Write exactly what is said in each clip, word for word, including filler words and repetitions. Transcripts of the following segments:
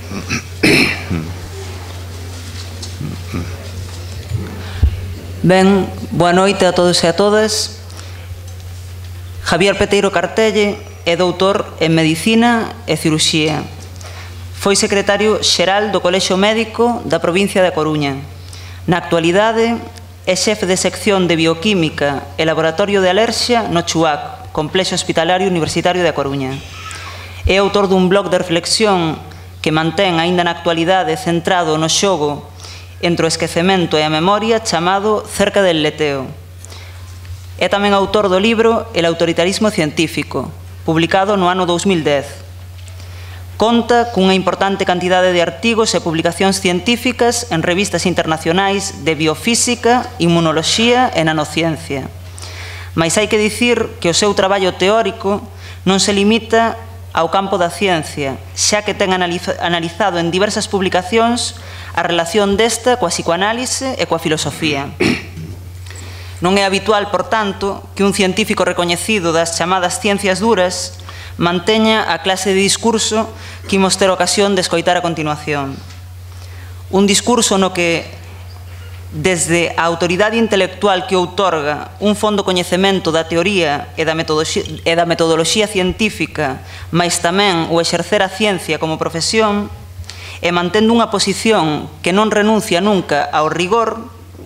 Ben, boa noite a todos e a todas. Javier Peteiro Cartelle é doutor en Medicina e Cirurxía. Foi secretario xeral do Colexio Médico da provincia da Coruña. Na actualidade, é xefe de sección de Bioquímica e Laboratorio de Alerxia no CHUAC, Complexo Hospitalario Universitario da Coruña. É autor dun blog de reflexión que mantén aínda na actualidade centrado no xogo entre o esquecemento e a memoria chamado Cerca del leteo. É tamén autor do libro El autoritarismo científico, publicado no ano dous mil dez. Conta cunha importante cantidade de artigos e publicacións científicas en revistas internacionais de biofísica, inmunoloxía e nanociencia. Mais hai que dicir que o seu traballo teórico non se limita ao campo da ciencia, xa que ten analizado en diversas publicacións a relación desta coa psicoanálise e coa filosofía. Non é habitual, por tanto, que un científico recoñecido das chamadas ciencias duras manteña a clase de discurso que imos ter ocasión de escoitar a continuación. Un discurso no que, desde a autoridade intelectual que outorga un fondo coñecemento da teoría e da metodoloxía científica, mais tamén o exercer a ciencia como profesión, e mantendo unha posición que non renuncia nunca ao rigor,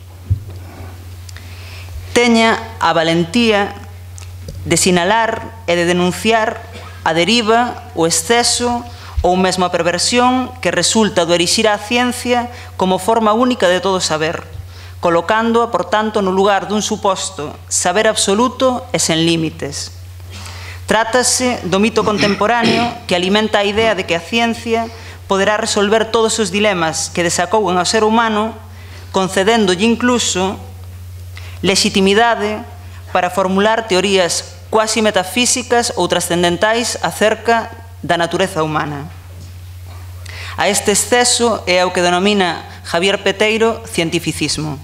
teña a valentía de sinalar e de denunciar a deriva, o exceso ou mesmo a perversión que resulta do erixir a ciencia como forma única de todo saber, colocándoa, por tanto, no lugar dun suposto saber absoluto e sen límites. Trátase do mito contemporáneo que alimenta a idea de que a ciencia poderá resolver todos os dilemas que desacougan ao ser humano, concedéndolle incluso legitimidade para formular teorías cuasi metafísicas ou trascendentais acerca da natureza humana. A este exceso é o que denomina Javier Peteiro cientificismo.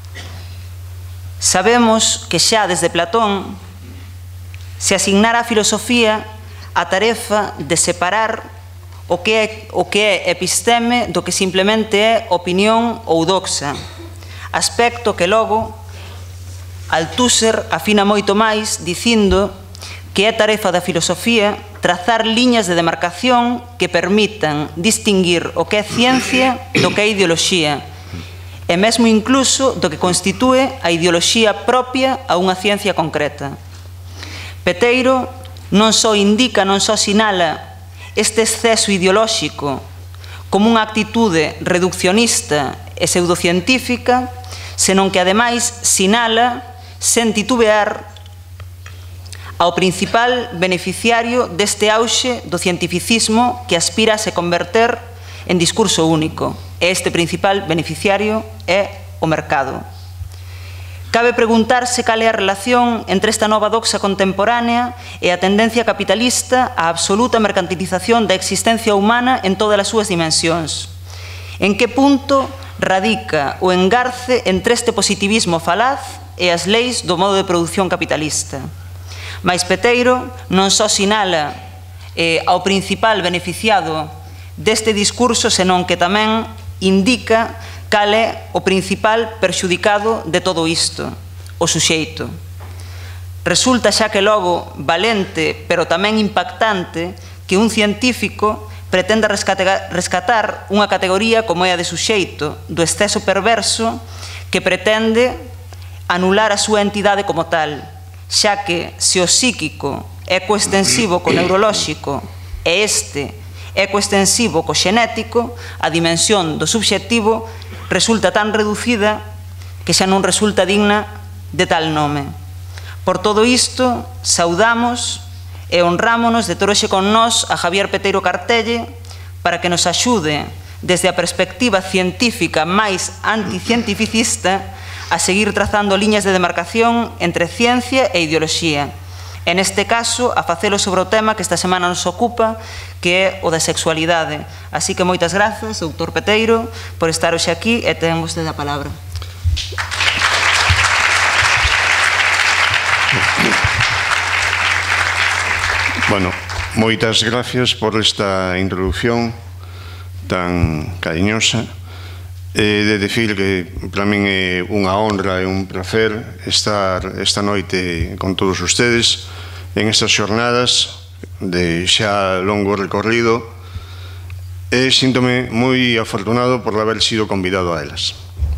Sabemos que xa desde Platón se asignara a filosofía a tarefa de separar o que é, o que é episteme do que simplemente é opinión ou doxa, aspecto que logo Althusser afina moito máis dicindo que é tarefa da filosofía trazar liñas de demarcación que permitan distinguir o que é ciencia do que é ideoloxía e mesmo incluso do que constitúe a ideoloxía propia a unha ciencia concreta. Peteiro non só indica, non só sinala este exceso ideolóxico como unha actitude reduccionista e pseudocientífica, senón que ademais sinala, sen titubear, ao principal beneficiario deste auxe do cientificismo que aspira a se converter en discurso único. E este principal beneficiario é o mercado. Cabe preguntarse cal é a relación entre esta nova doxa contemporánea e a tendencia capitalista á absoluta mercantilización da existencia humana en todas as súas dimensións. En que punto radica o engarce entre este positivismo falaz e as leis do modo de produción capitalista. Mais Peteiro non só sinala eh, ao principal beneficiado deste discurso, senón que tamén indica cal é o principal perxudicado de todo isto, o suxeito. Resulta xa que logo valente, pero tamén impactante, que un científico pretenda rescatar unha categoría como é a de suxeito, do exceso perverso que pretende anular a súa entidade como tal, xa que se o psíquico é coextensivo co neurolóxico e este é coextensivo co xenético, a dimensión do subxectivo resulta tan reducida que xa non resulta digna de tal nome. Por todo isto, saudamos e honrámonos de ter hoxe con nós a Javier Peteiro Cartelle para que nos axude desde a perspectiva científica máis anticientificista a seguir trazando liñas de demarcación entre ciencia e ideoloxía. En este caso, a facelo sobre o tema que esta semana nos ocupa, que é o da sexualidade. Así que moitas grazas, doutor Peteiro, por estar hoxe aquí e ten vostede a palabra. Bueno, moitas gracias por esta introducción tan cariñosa, e de decir que para min é unha honra e un placer estar esta noite con todos ustedes en estas xornadas de xa longo recorrido, e síntome moi afortunado por haber sido convidado a elas.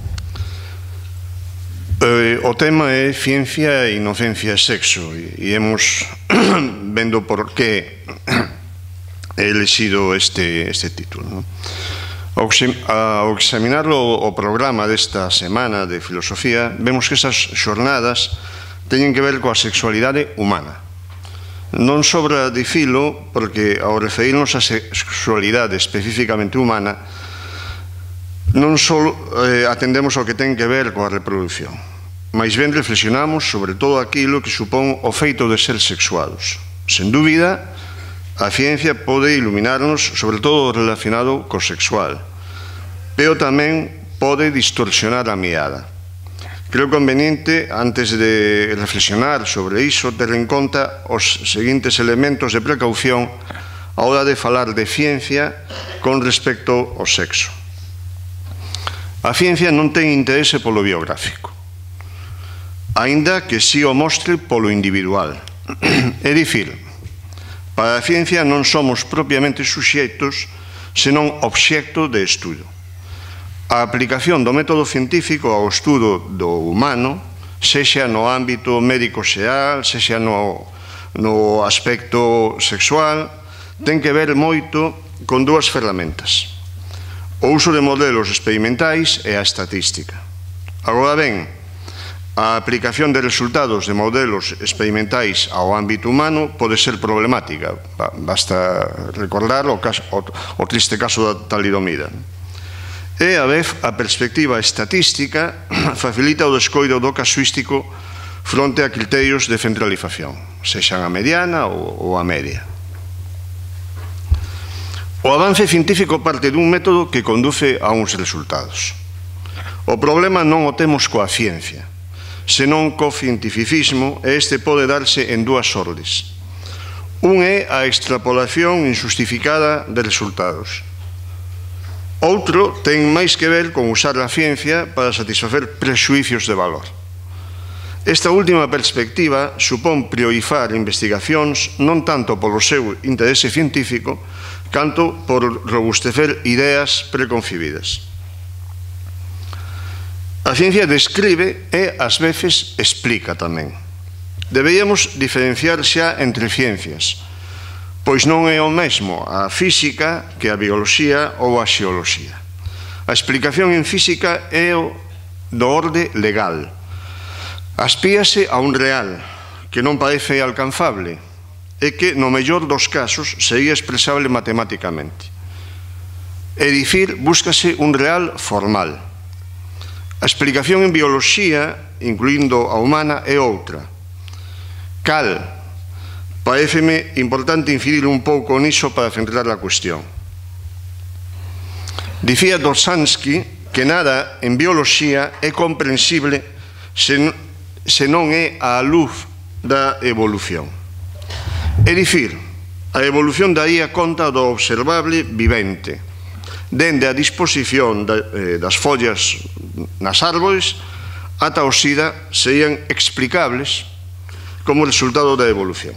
O tema é ciencia, inocencia e sexo, e hemos vendo por que he elegido este, este título. Ao examinar o programa desta semana de filosofía, vemos que esas xornadas teñen que ver coa sexualidade humana. Non sobra dicilo, porque ao referirnos a sexualidade especificamente humana, non só atendemos ao que ten que ver coa reproducción, mais ben reflexionamos sobre todo aquilo que supón o feito de ser sexuados. Sen dúbida, a ciencia pode iluminarnos sobre todo relacionado co sexual, pero tamén pode distorsionar a mirada. Creo conveniente, antes de reflexionar sobre iso, ter en conta os seguintes elementos de precaución a hora de falar de ciencia con respecto ao sexo. A ciencia non ten interese polo biográfico, aínda que si o mostre polo individual. É dicir, para a ciencia non somos propiamente suxeitos, senón obxecto de estudo. A aplicación do método científico ao estudo do humano, sexa no ámbito médico-xeral, sexa no, no aspecto sexual, ten que ver moito con dúas ferramentas: o uso de modelos experimentais e a estatística. Agora ben, a aplicación de resultados de modelos experimentais ao ámbito humano pode ser problemática. Basta recordar o, caso, o, o triste caso da talidomida. E, a vez, a perspectiva estatística facilita o descoido do casuístico fronte a criterios de centralización, sexan a mediana ou a media. O avance científico parte dun método que conduce a uns resultados. O problema non o temos coa ciencia, senón co cientificismo, e este pode darse en dúas ordes. Un é a extrapolación injustificada de resultados. Outro ten máis que ver con usar a ciencia para satisfacer prexuicios de valor. Esta última perspectiva supón priorizar investigacións non tanto polo seu interese científico, canto por robustecer ideas preconcebidas. A ciencia describe e, ás veces, explica tamén. Deberíamos diferenciar xa entre ciencias, pois non é o mesmo a física que a bioloxía ou a xeoloxía. A explicación en física é o do orde legal. Aspíase a un real que non parece alcanzable e que, no mellor dos casos, sería expresable matematicamente. É dicir, búscase un real formal. A explicación en bioloxía, incluindo a humana, é outra. Cal? Paréceme importante incidir un pouco niso para centrar a cuestión. Dicía Dostoevsky que nada en bioloxía é comprensible se non é á luz da evolución. É dicir, a evolución daría conta do observable vivente, dende a disposición das follas nas árbores ata o sida serían explicables como resultado da evolución.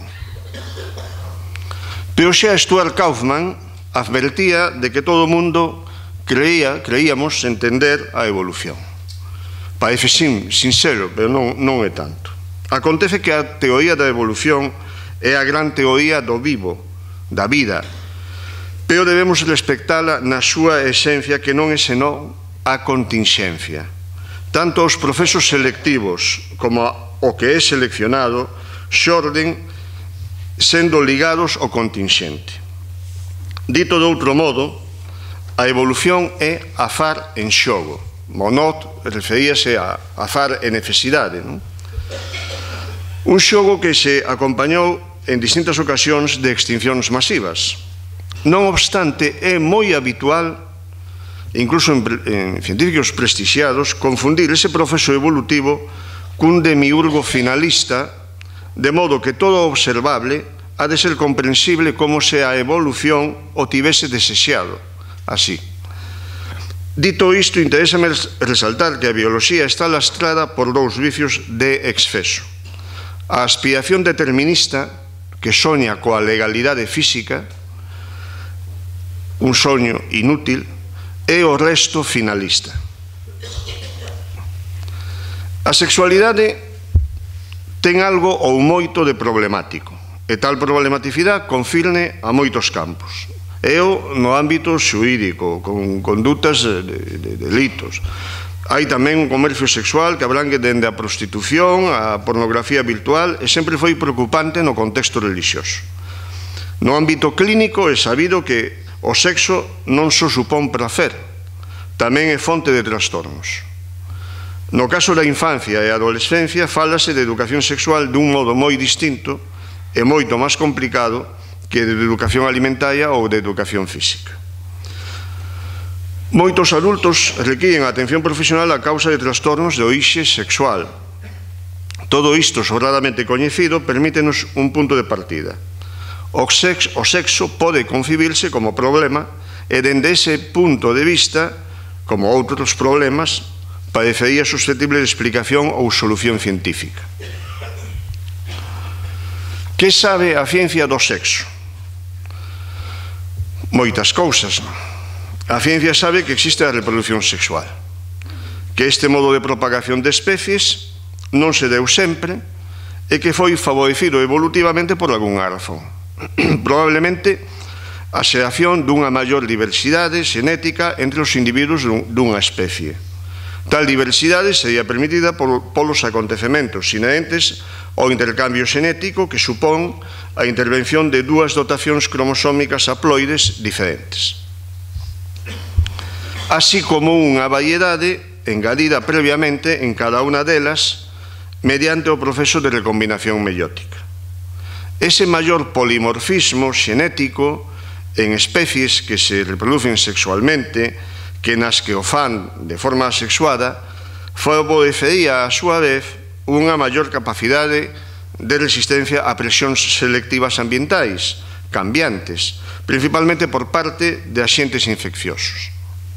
Pero xa Stuart Kauffman advertía de que todo o mundo creía, creíamos entender a evolución. Parece sincero, pero non, non é tanto. Acontece que a teoría da evolución é a gran teoría do vivo, da vida, pero debemos respectala na súa esencia, que non é senón a continxencia. Tanto os procesos selectivos como o que é seleccionado xorden sendo ligados ao continxente. Dito de outro modo, a evolución é azar en xogo. Monod referíase a azar e necesidade, non? Un xogo que se acompañou en distintas ocasións de extincións masivas. Non obstante, é moi habitual, incluso en, en científicos prestixiados, confundir ese proceso evolutivo cun demiurgo finalista, de modo que todo observable ha de ser comprensible como se a evolución o tivese desexado, así. Dito isto, interésame resaltar que a bioloxía está lastrada por dous vicios de exceso. A aspiración determinista, que soña coa legalidade física, un soño inútil, e o resto finalista. A sexualidade ten algo ou moito de problemático, e tal problematicidade confirne a moitos campos. E o no ámbito xurídico, con condutas de, de, de delitos. Hai tamén un comercio sexual que abrangue dende a prostitución, a pornografía virtual, e sempre foi preocupante no contexto religioso. No ámbito clínico é sabido que o sexo non só supón prazer, tamén é fonte de trastornos. No caso da infancia e adolescencia, fálase de educación sexual dun modo moi distinto e moito máis complicado que de educación alimentaria ou de educación física. Moitos adultos requiren atención profesional a causa de trastornos de orixe sexual. Todo isto sobradamente coñecido permítenos un punto de partida. O sexo, o sexo pode concibirse como problema e dende ese punto de vista, como outros problemas, parecería susceptible de explicación ou solución científica. Que sabe a ciencia do sexo? Moitas cousas. A ciencia sabe que existe a reproducción sexual, que este modo de propagación de especies non se deu sempre e que foi favorecido evolutivamente por algunha razón. Probablemente a xeración dunha maior diversidade xenética entre os individuos dunha especie. Tal diversidade sería permitida polos acontecementos inherentes ao intercambio xenético que supón a intervención de dúas dotacións cromosómicas haploides diferentes, así como unha variedade engadida previamente en cada unha delas mediante o proceso de recombinación meiótica. Ese maior polimorfismo xenético en especies que se reproducen sexualmente, que nas que o fan de forma asexuada, favorecería a súa vez unha maior capacidade de resistencia a presións selectivas ambientais cambiantes, principalmente por parte de axentes infecciosos.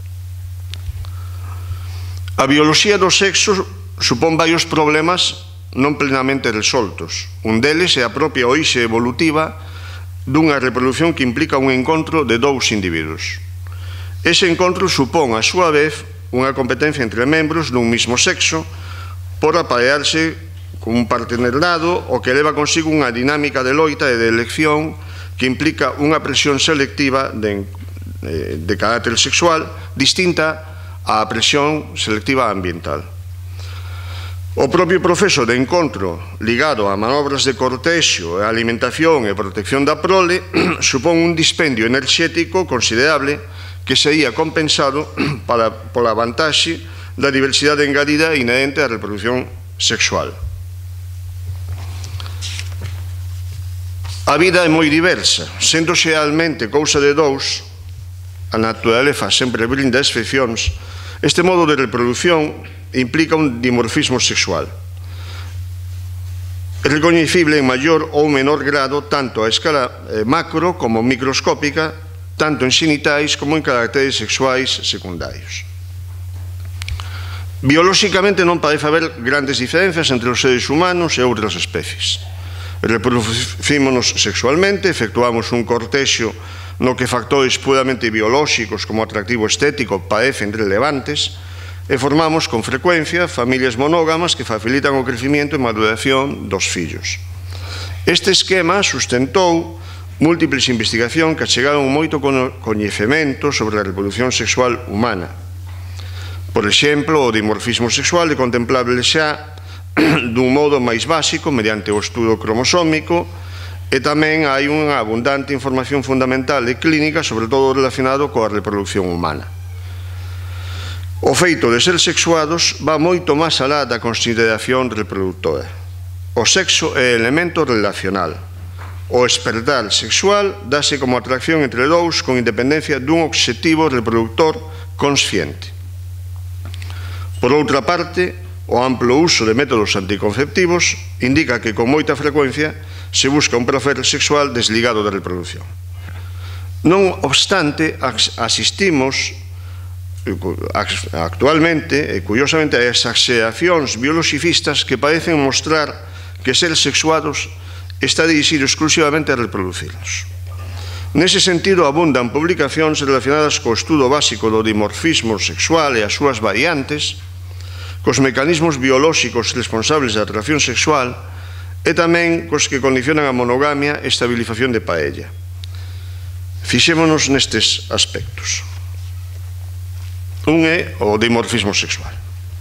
A bioloxía do sexo supón varios problemas non plenamente resoltos. Un deles é a propia orixe evolutiva dunha reproducción que implica un encontro de dous individuos. Ese encontro supón, a súa vez, unha competencia entre membros dun mismo sexo por aparearse con un partenerdado o que leva consigo unha dinámica de loita e de elección que implica unha presión selectiva de, de carácter sexual distinta á presión selectiva ambiental. O propio proceso de encontro ligado a manobras de cortexio, alimentación e protección da prole supón un dispendio enerxético considerable que sería compensado para, pola vantaxe da diversidade engadida inherente á reproducción sexual. A vida é moi diversa, sendo xealmente cousa de dous, a naturaleza sempre brinda excepcións. Este modo de reproducción implica un dimorfismo sexual, recoñecible en maior ou menor grado tanto a escala macro como microscópica, tanto en xenitais como en caracteres sexuais secundarios. Biolóxicamente non parece haber grandes diferenzas entre os seres humanos e outras especies. Reproducímonos sexualmente, efectuamos un cortexio no que factores puramente biolóxicos como atractivo estético parecen relevantes e formamos con frecuencia familias monógamas que facilitan o crecimiento e maduración dos fillos. Este esquema sustentou múltiples investigacións que achegaron moito coñecemento sobre a reproducción sexual humana. Por exemplo, o dimorfismo sexual é contemplable xa dun modo máis básico mediante o estudo cromosómico e tamén hai unha abundante información fundamental e clínica sobre todo relacionado coa reproducción humana. O feito de ser sexuados va moito máis alá da consideración reproductora. O sexo é elemento relacional. O espertar sexual dáse como atracción entre dous con independencia dun obxectivo reproductor consciente. Por outra parte, o amplo uso de métodos anticonceptivos indica que con moita frecuencia se busca un placer sexual desligado da reproducción. Non obstante, asistimos actualmente, e curiosamente, a exaxeracións bioloxifistas que parecen mostrar que ser sexuados está dirixido exclusivamente a reproducirnos. Nese sentido, abundan publicacións relacionadas co estudo básico do dimorfismo sexual e as súas variantes, cos mecanismos biolóxicos responsables da atracción sexual e tamén cos que condicionan a monogamia e estabilización de paella. Fixémonos nestes aspectos. Un é o dimorfismo sexual.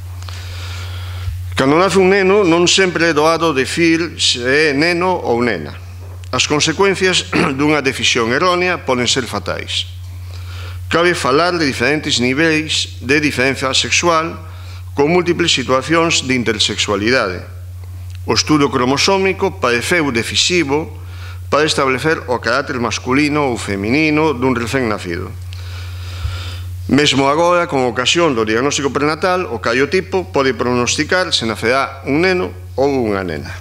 Cando nace un neno, non sempre é doado decir se é neno ou nena. As consecuencias dunha decisión errónea poden ser fatais. Cabe falar de diferentes niveis de diferencia sexual con múltiples situacións de intersexualidade. O estudo cromosómico pareceu decisivo para establecer o carácter masculino ou feminino dun recén nacido. Mesmo agora, con ocasión do diagnóstico prenatal, o cariotipo pode pronosticar se nacerá un neno ou unha nena.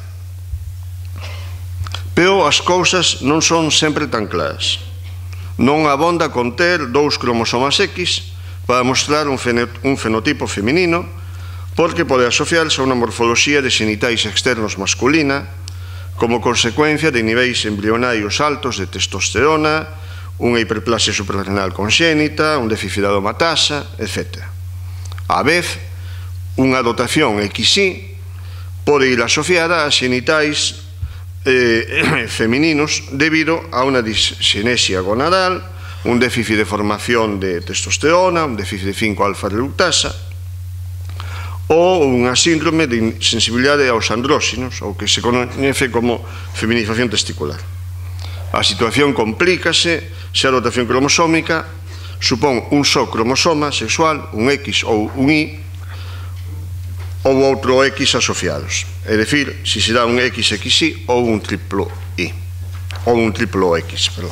Pero as cousas non son sempre tan claras. Non abonda con ter dous cromosomas X para mostrar un fenotipo feminino, porque pode asociarse a unha morfoloxía de xenitais externos masculina, como consecuencia de niveis embrionarios altos de testosterona, unha hiperplasia suprarrenal conxénita, un déficit de aromatasa, etcétera. A vez, unha dotación X Y pode ir asociada a xenitais eh, femininos debido a unha disxinesia gonadal, un déficit de formación de testosterona, un déficit de cinco alfa reductasa, ou unha síndrome de insensibilidade aos andróxinos, ou que se coñece como feminización testicular. A situación complícase se a dotación cromosómica supón un só cromosoma sexual, un X ou un Y, ou outro X asociados. É dicir, se se dá un X X Y ou un triplo Y, ou un triplo X, perdón.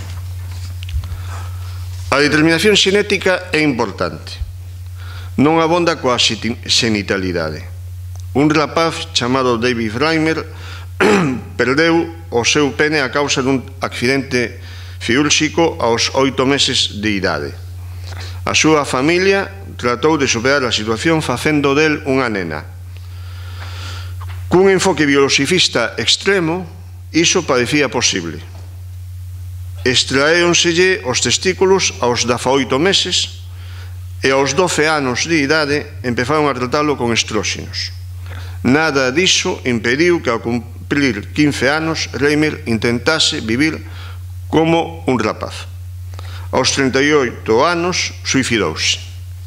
A determinación xenética é importante. Non abonda coa xenitalidade. Un rapaz chamado David Reimer perdeu o seu pene a causa dun accidente cirúrxico aos oito meses de idade. A súa familia tratou de superar a situación facendo del unha nena. Cun enfoque biologicista extremo, iso parecía posible. Extraéonselle os testículos aos dezaoito meses e aos doce anos de idade empezaron a tratalo con estróxenos. Nada diso impediu que ao cumplir quince anos Reimer intentase vivir como un rapaz. Aos trinta e oito anos suicidouse.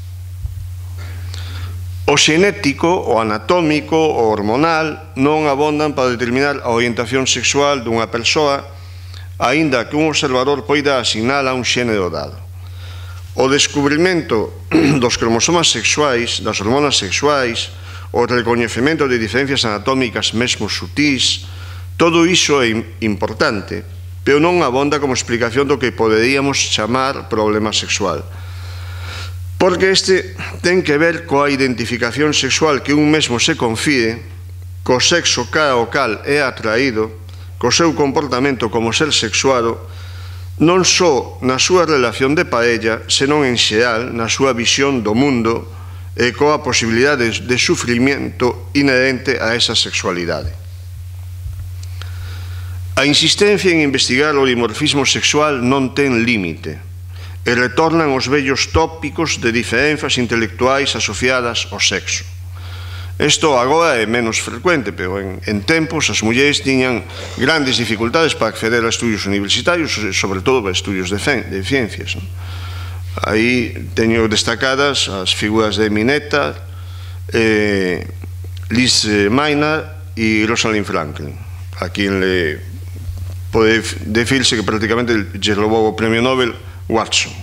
O xenético, o anatómico, o hormonal non abondan para determinar a orientación sexual dunha persoa, aínda que un observador poida asignala a un xénero dado. O descubrimento dos cromosomas sexuais, das hormonas sexuais, o recoñecemento de diferencias anatómicas mesmo sutís, todo iso é importante, pero non abonda como explicación do que poderíamos chamar problema sexual. Porque este ten que ver coa identificación sexual que un mesmo se confide, co sexo cara ao cal é atraído, co seu comportamento como ser sexuado, non só na súa relación de paella, senón en xeral na súa visión do mundo e coa posibilidade de sufrimento inherente a esa sexualidade. A insistencia en investigar o dimorfismo sexual non ten límite e retornan os vellos tópicos de diferenzas intelectuais asociadas ao sexo. Isto agora é menos frecuente, pero en, en tempos as mulleres tiñan grandes dificultades para acceder a estudios universitarios, sobre todo a estudios de, de ciencias. ¿No? Aí teño destacadas as figuras de Mineta, eh, Liz Maynard e Rosalind Franklin, a quien le pode decirse que prácticamente lle robou o premio Nobel Watson.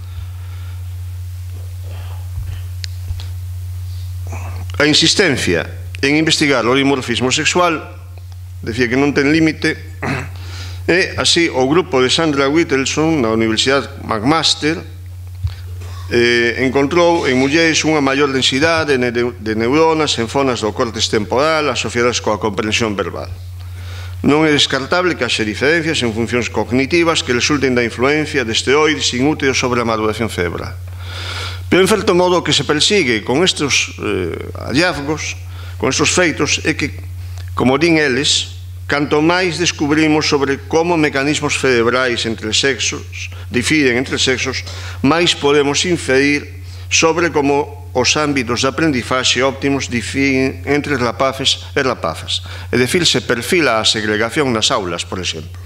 A insistencia en investigar o dimorfismo sexual, decía que non ten límite, e así o grupo de Sandra Whittelson na Universidade McMaster eh, encontrou en mulleres unha maior densidade de neuronas en zonas do córtex temporal asociadas coa comprensión verbal. Non é descartable que haxe diferencias en funcións cognitivas que resulten da influencia de esteroides inúteos sobre a maduración cerebral. Pero, en certo modo, o que se persigue con estes eh, hallazgos, con estes feitos, é que, como din eles, canto máis descubrimos sobre como mecanismos cerebrais entre sexos difiren entre sexos, máis podemos inferir sobre como os ámbitos de aprendizaxe óptimos difiren entre rapaces e rapazas. É dicir, se perfila a segregación nas aulas, por exemplo.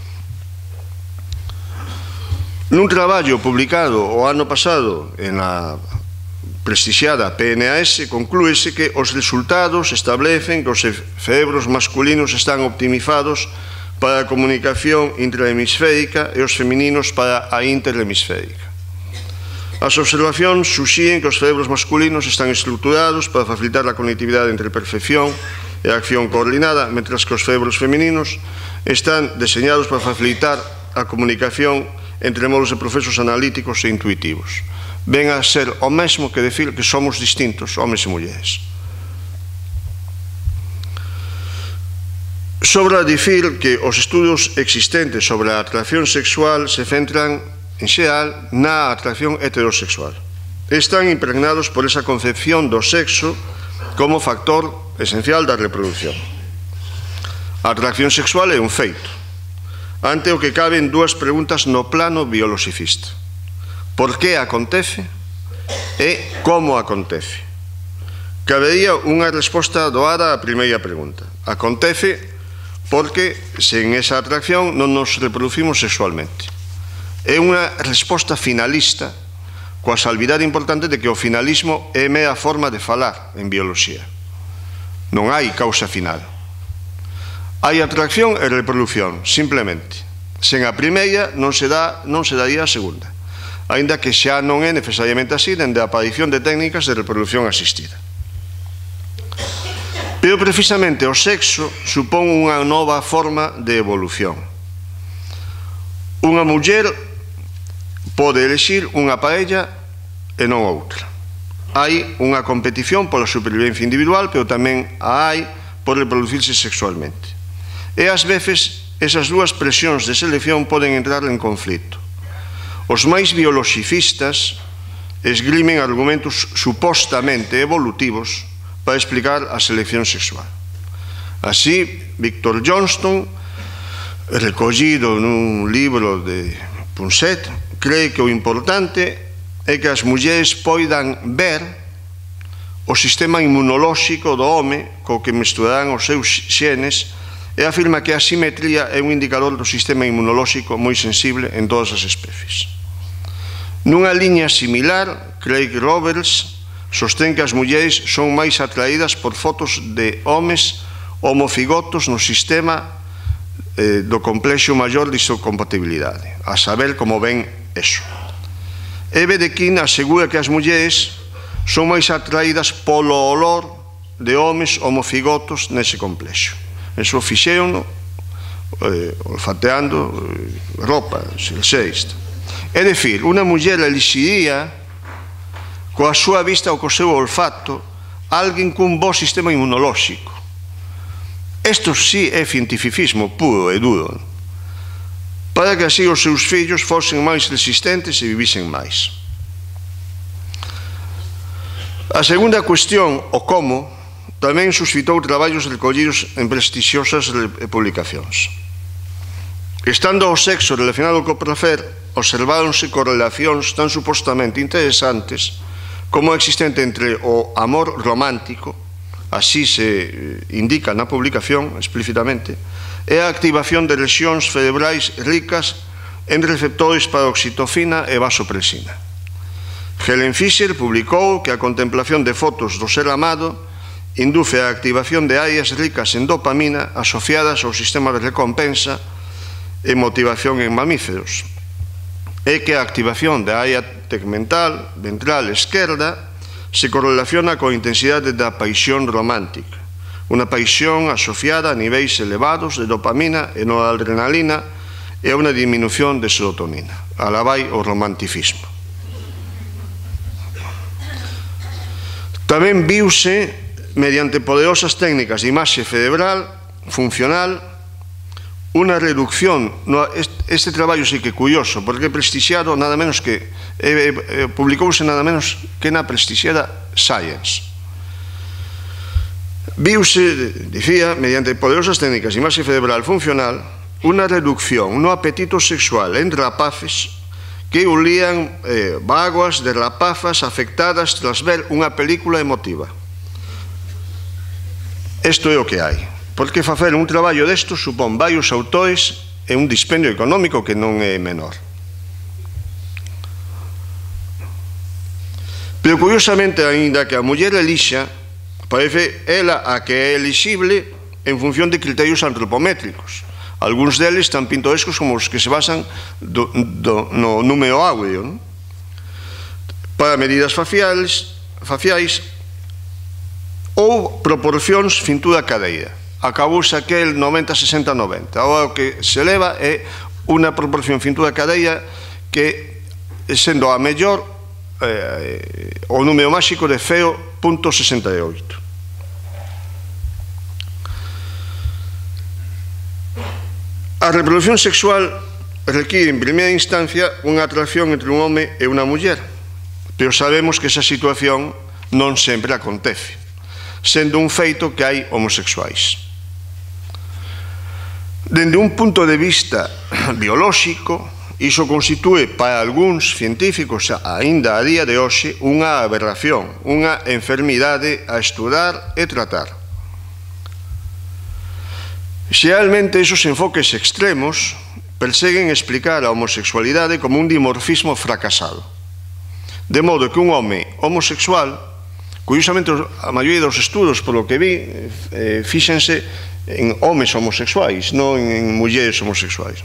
Nun traballo publicado o ano pasado en a prestixiada P N A S, conclúese que os resultados establecen que os cerebros masculinos están optimizados para a comunicación intrahemisférica e os femininos para a interhemisférica. As observacións suxíen que os cerebros masculinos están estructurados para facilitar a conectividade entre percepción e acción coordinada, mentras que os cerebros femininos están deseñados para facilitar a comunicación entre modos de procesos analíticos e intuitivos. Ven a ser o mesmo que decir que somos distintos, homens e mulleres. Sobra dicir que os estudos existentes sobre a atracción sexual se centran, en xeral, na atracción heterosexual. Están impregnados por esa concepción do sexo como factor esencial da reproducción. A atracción sexual é un feito, ante o que caben dúas preguntas no plano biologicista. Por que acontece e como acontece? Cabería unha resposta doada á primeira pregunta. Acontece porque sen esa atracción non nos reproducimos sexualmente. É unha resposta finalista coa salvidade importante de que o finalismo é mera forma de falar en bioloxía. Non hai causa final. Hai atracción e reproducción, simplemente. Sen a primeira non se dá, non se daría a segunda, aínda que xa non é necesariamente así dende a aparición de técnicas de reproducción asistida. Pero precisamente o sexo supón unha nova forma de evolución. Unha muller pode elexir unha paella e non outra. Hai unha competición pola supervivencia individual, pero tamén a hai por reproducirse sexualmente. E ás veces esas dúas presións de selección poden entrar en conflito. Os máis bioloxicistas esgrimen argumentos supostamente evolutivos para explicar a selección sexual. Así, Victor Johnston, recollido nun libro de Punset, cree que o importante é que as mulleres poidan ver o sistema inmunolóxico do home co que mesturarán os seus xenes e afirma que a simetría é un indicador do sistema inmunolóxico moi sensible en todas as especies. Nunha liña similar, Craig Roberts sostén que as mulleres son máis atraídas por fotos de homes homofigotos no sistema eh, do complexo maior de isocompatibilidade, a saber como ven eso. Eve de Quinn asegura que as mulleres son máis atraídas polo olor de homes homofigotos nese complexo. Eso fixeron eh, olfateando eh, roupa, xeis. É dicir, unha muller elixiría coa súa vista ou co seu olfato alguén cun bo sistema inmunolóxico. Isto sí é cientificismo puro e duro, para que así os seus fillos fosen máis resistentes e vivisen máis. A segunda cuestión, o como, tamén suscitou traballos recollidos en prestixiosas publicacións. Estando o sexo relacionado co prazer, observáronse correlacións tan supostamente interesantes como existente entre o amor romántico, así se indica na publicación explícitamente, e a activación de rexións cerebrais ricas en receptores para oxitocina e vasopresina. Helen Fisher publicou que a contemplación de fotos do ser amado induce a activación de áreas ricas en dopamina asociadas ao sistema de recompensa e motivación en mamíferos, e que a activación da área tegmental ventral esquerda se correlaciona coa intensidade da paixón romántica, unha paixón asociada a niveis elevados de dopamina e noradrenalina e a unha diminución de serotonina. Alabai o romanticismo. Tamén viuse, mediante poderosas técnicas de imaxe cerebral funcional, unha reducción, no, este, este traballo sí que é curioso, porque é prestixiado nada menos que, eh, eh, publicouse nada menos que na prestixiada Science. Viuse, dicía, mediante poderosas técnicas de imaxe cerebral funcional, unha reducción no apetito sexual en rapaces que ulían eh, vaguas de rapazas afectadas tras ver unha película emotiva. Isto é o que hai. Porque facer un traballo desto supón varios autores e un dispendio económico que non é menor. Pero curiosamente, aínda que a muller elixa, parece ela a que é elixible en función de criterios antropométricos. Algúns deles tan pintorescos como os que se basan do, do, no número áureo, non? Para medidas faciais, faciais ou proporcións cintura-cadeira. Acabouse aquel noventa sesenta noventa. Agora o que se leva é unha proporción cintura-cadeira que, sendo a mellor, eh, o número máxico de cero punto sesenta e oito. A reproducción sexual require, en primeira instancia, unha atracción entre un home e unha muller, pero sabemos que esa situación non sempre acontece, sendo un feito que hai homosexuais. Dende un punto de vista biolóxico, iso constitúe para algúns científicos aínda a día de hoxe unha aberración, unha enfermidade a estudar e tratar. Xeralmente, esos enfoques extremos perseguen explicar a homosexualidade como un dimorfismo fracasado. De modo que un home homosexual, curiosamente a maioría dos estudos, polo que vi, eh, fíxense en homes homosexuais, non en mulleres homosexuais.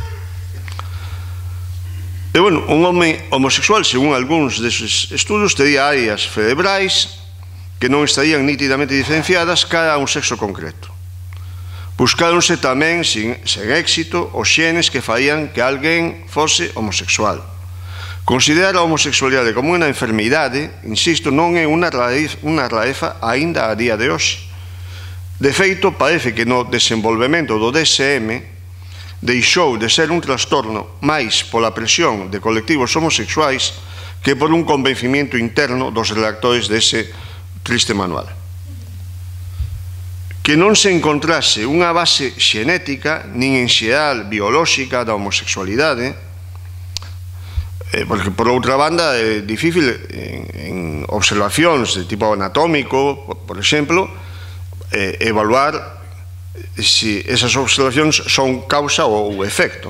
E, bueno, un home homosexual, según algúns deses estudos, tería áreas cerebrais que non estarían nítidamente diferenciadas cara a un sexo concreto. Buscáronse tamén, sin, sen éxito, os xenes que farían que alguén fose homosexual. Considerar a homosexualidade como unha enfermidade, insisto, non é unha rareza aínda a día de hoxe. De feito, parece que no desenvolvemento do D S M deixou de ser un trastorno máis pola presión de colectivos homosexuais que por un convencimiento interno dos redactores dese triste manual. Que non se encontrase unha base xenética nin en xeral biolóxica da homosexualidade, porque por outra banda é difícil en observacións de tipo anatómico, por exemplo, Eh, evaluar se esas observacións son causa ou efecto.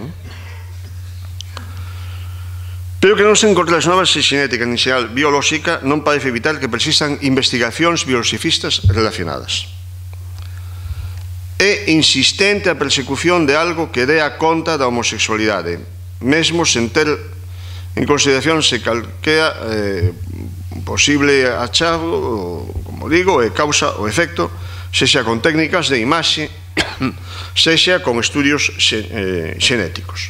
Pero que non se encontrase unha base xenética nin xeral biolóxica non parece evitar que persistan investigacións biologifistas relacionadas. É insistente a persecución de algo que dea conta da homosexualidade, mesmo sen ter en consideración se calquera eh, posible achado, como digo, é causa ou efecto, sexa con técnicas de imaxe, sexa con estudios xenéticos.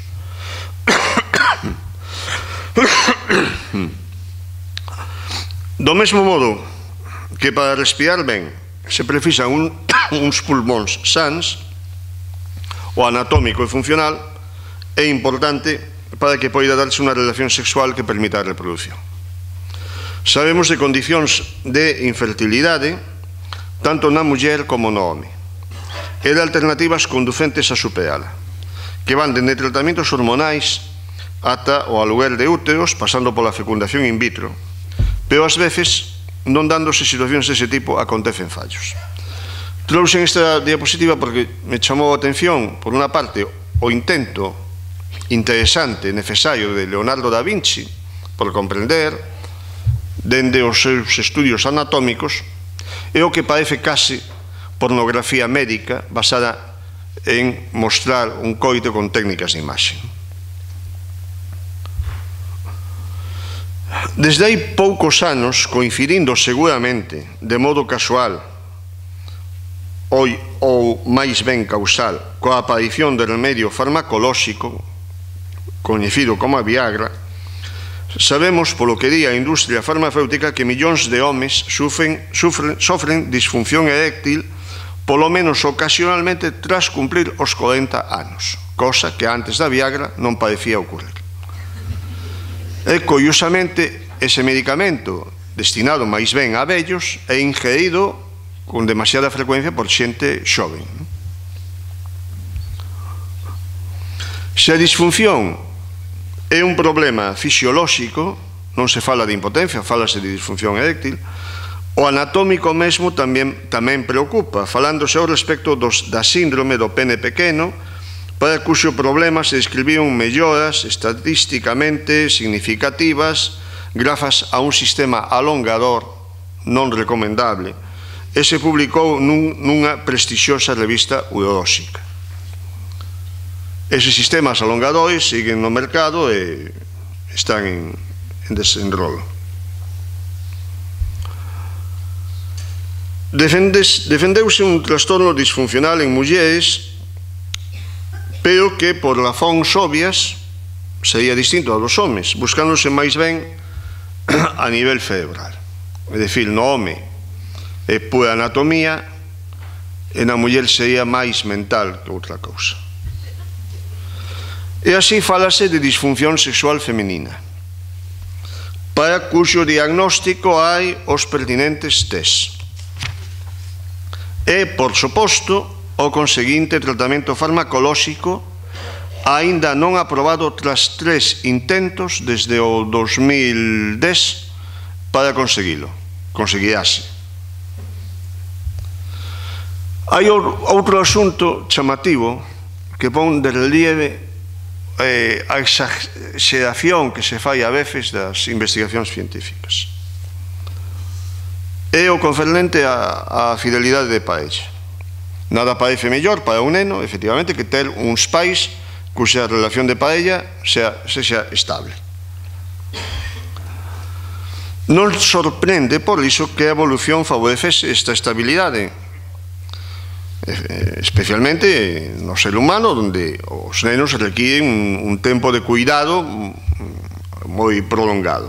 Do mesmo modo que para respirar ben se precisan un, uns pulmóns sans, o anatómico e funcional é importante para que poida darse unha relación sexual que permita a reproducción. Sabemos de condicións de infertilidade tanto na muller como no home, e de alternativas conducentes a superala, que van dende tratamientos hormonais ata o aluguer de úteros, pasando pola fecundación in vitro, pero ás veces, non dándose situacións dese tipo, acontecen fallos. Trouxen esta diapositiva porque me chamou a atención, por unha parte, o intento interesante e necesario de Leonardo da Vinci por comprender, dende os seus estudios anatómicos, é o que parece case pornografía médica basada en mostrar un coito con técnicas de imaxe. Desde hai poucos anos, coincidindo seguramente de modo casual ou máis ben causal coa aparición do remedio farmacolóxico coñecido como a Viagra, sabemos, polo que di a industria farmacéutica, que millóns de homes sufren, sufren, sofren disfunción eréctil polo menos ocasionalmente tras cumprir os corenta anos, cosa que antes da Viagra non parecía ocurrir. E, curiosamente, ese medicamento destinado máis ben a vellos é ingerido con demasiada frecuencia por xente xoven. Se a disfunción é un problema fisiolóxico, non se fala de impotencia, falase de disfunción eréctil, o anatómico mesmo tamén, tamén preocupa, falándose ao respecto dos, da síndrome do pene pequeno, para cuxo problema se describían melloras estatísticamente significativas grazas a un sistema alongador non recomendable e se publicou nun, nunha prestixiosa revista urolóxica. Eses sistemas alongadores siguen no mercado e están en, en desenrolo. Defendes, defendeuse un trastorno disfuncional en mulleres, pero que por razóns obvias sería distinto a dos homes, buscándose máis ben a nivel cerebral. É dicir, no home é pura anatomía e na muller sería máis mental que outra cousa. E así falase de disfunción sexual femenina, para cuxo diagnóstico hai os pertinentes test. E, por suposto, o conseguinte tratamento farmacolóxico aínda non aprobado tras tres intentos desde o dos mil dez para conseguilo, conseguirase. Hai outro asunto chamativo que pon de relieve eh, a exageración que se fai a veces das investigacións científicas. É o concernente a, a fidelidade de paella. Nada parece mellor para un neno, efectivamente, que ter uns pais cuxa relación de paella sea, sexa estable. Non sorprende, por iso, que a evolución favorecese esta estabilidade, especialmente no ser humano, onde os nenos requiren un, un tempo de cuidado moi prolongado.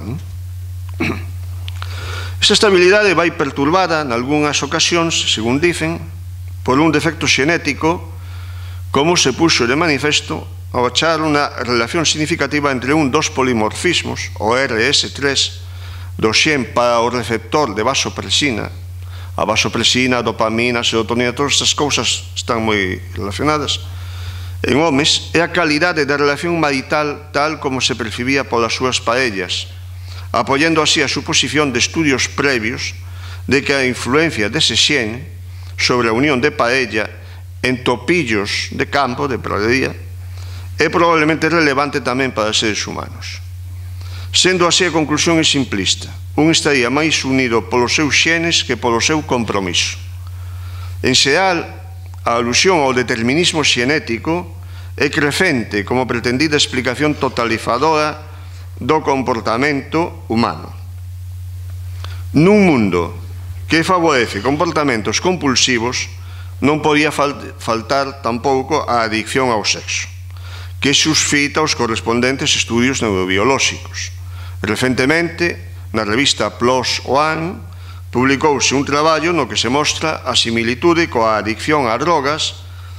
Esta estabilidade vai perturbada en algunhas ocasións, según dicen, por un defecto xenético, como se puxo de manifesto ao achar unha relación significativa entre un dos polimorfismos, o R S tres, do xen para o receptor de vasopresina. A vasopresina, a dopamina, a serotonina, todas estas cousas están moi relacionadas en homes, e a calidade da relación marital tal como se percibía polas súas paellas, apoiando así a suposición de estudios previos de que a influencia dese xen sobre a unión de paella en topillos de campo, de pradería, é probablemente relevante tamén para seres humanos. Sendo así, a conclusión é simplista. Un estaría máis unido polos seus xenes que polo seu compromiso. En xeral, a alusión ao determinismo xenético é crecente como pretendida explicación totalizadora do comportamento humano. Nun mundo que favorece comportamentos compulsivos, non podía faltar tampouco a adicción ao sexo, que suscita os correspondentes estudios neurobiolóxicos. Recentemente, na revista PLOS ONE, publicouse un traballo no que se mostra a similitude coa adicción a drogas,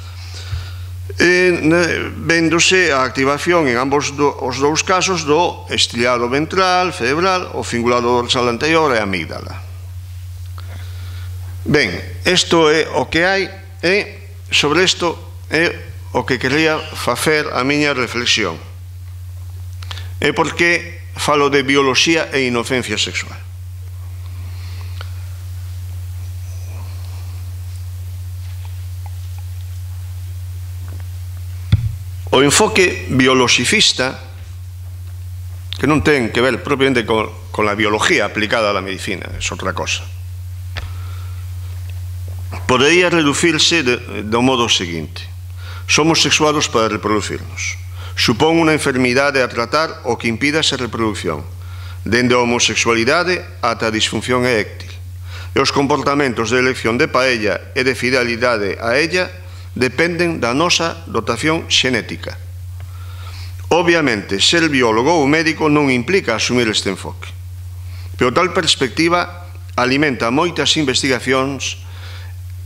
vendose a activación en ambos os dous casos do estriado ventral, cerebral, o cingulado dorsal anterior e a amígdala. Ben, isto é o que hai, e sobre isto é o que quería facer a miña reflexión. É porque falo de bioloxía e inocencia sexual. O enfoque biologicista, que non ten que ver propiamente con, con a biología aplicada a la medicina, é outra cosa, podería reducirse de, do modo seguinte: somos sexuados para reproducirnos. Supón unha enfermidade a tratar o que impida esa reproducción, dende a homosexualidade ata a disfunción eréctil. E os comportamentos de elección de paella e de fidelidade a ella dependen da nosa dotación xenética. Obviamente, ser biólogo ou médico non implica asumir este enfoque, pero tal perspectiva alimenta moitas investigacións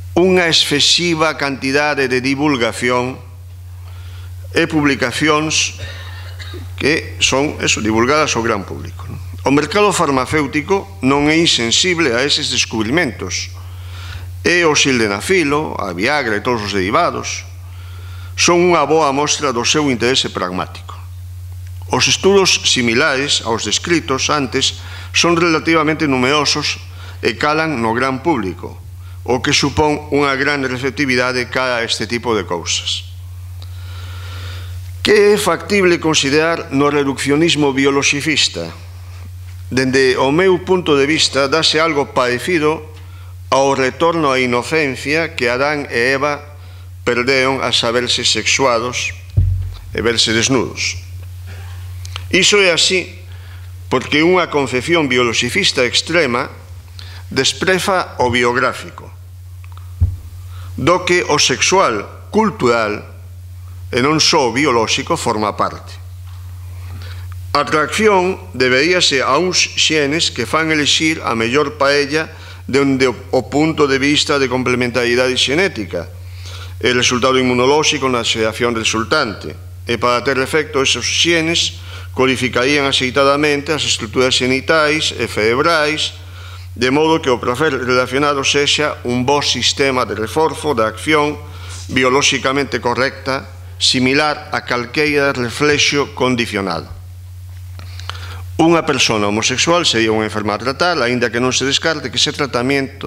unha excesiva cantidade de divulgación e publicacións que son eso, divulgadas ao gran público. O mercado farmacéutico non é insensible a eses descubrimentos, e o sildenafilo, a Viagra e todos os derivados son unha boa mostra do seu interese pragmático. Os estudos similares aos descritos antes son relativamente numerosos e calan no gran público, o que supón unha gran receptividade cara a este tipo de cousas. Que é factible considerar no reduccionismo biologicista? Dende o meu punto de vista, dáse algo parecido ao retorno á inocencia que Adán e Eva perderon a saberse sexuados e verse desnudos. Iso é así porque unha concepción biologicista extrema despreza o biográfico, do que o sexual cultural e non só o biolóxico forma parte. A atracción deberíase a uns xenes que fan elixir a mellor paella dende o punto de vista de complementariedade xenética, el resultado inmunolóxico na xeración resultante, e para ter efecto esos xenes codificarían axeitadamente as estruturas xenitais e cerebrais, de modo que o prazer relacionado sexa un bo sistema de reforzo da acción biolóxicamente correcta, similar a calqueira reflexo condicionado. Unha persona homosexual sería unha enferma a tratar, aínda que non se descarte que ese tratamento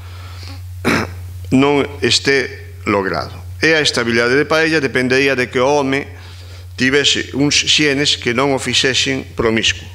non este logrado. E a estabilidade de paella dependería de que o home tivese uns xenes que non o fixesen promiscuo.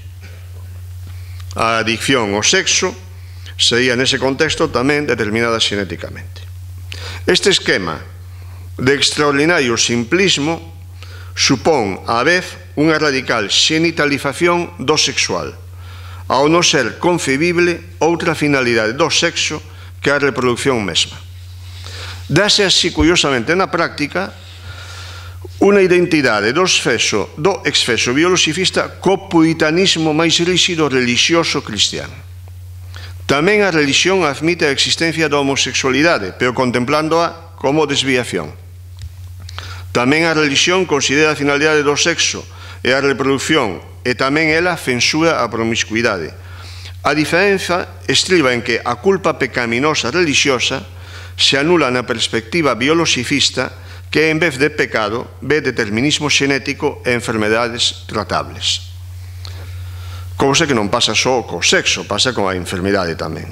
A adicción ao sexo sería nese contexto tamén determinada xenéticamente. Este esquema de extraordinario simplismo supón á vez unha radical xenitalización do sexual, ao non ser concebible outra finalidade do sexo que a reproducción mesma. Dase así, curiosamente, na práctica, unha identidade do exceso, do exceso biologicista co puritanismo máis rígido relixioso cristiano. Tamén a religión admite a existencia da homosexualidade, pero contemplándoa como desviación. Tamén a religión considera a finalidade do sexo e a reproducción, e tamén ela censura a promiscuidade. A diferenza estriba en que a culpa pecaminosa religiosa se anula na perspectiva biologicista, que en vez de pecado ve determinismo xenético e enfermedades tratables. Cousa que non pasa só co sexo, pasa con a enfermedade tamén.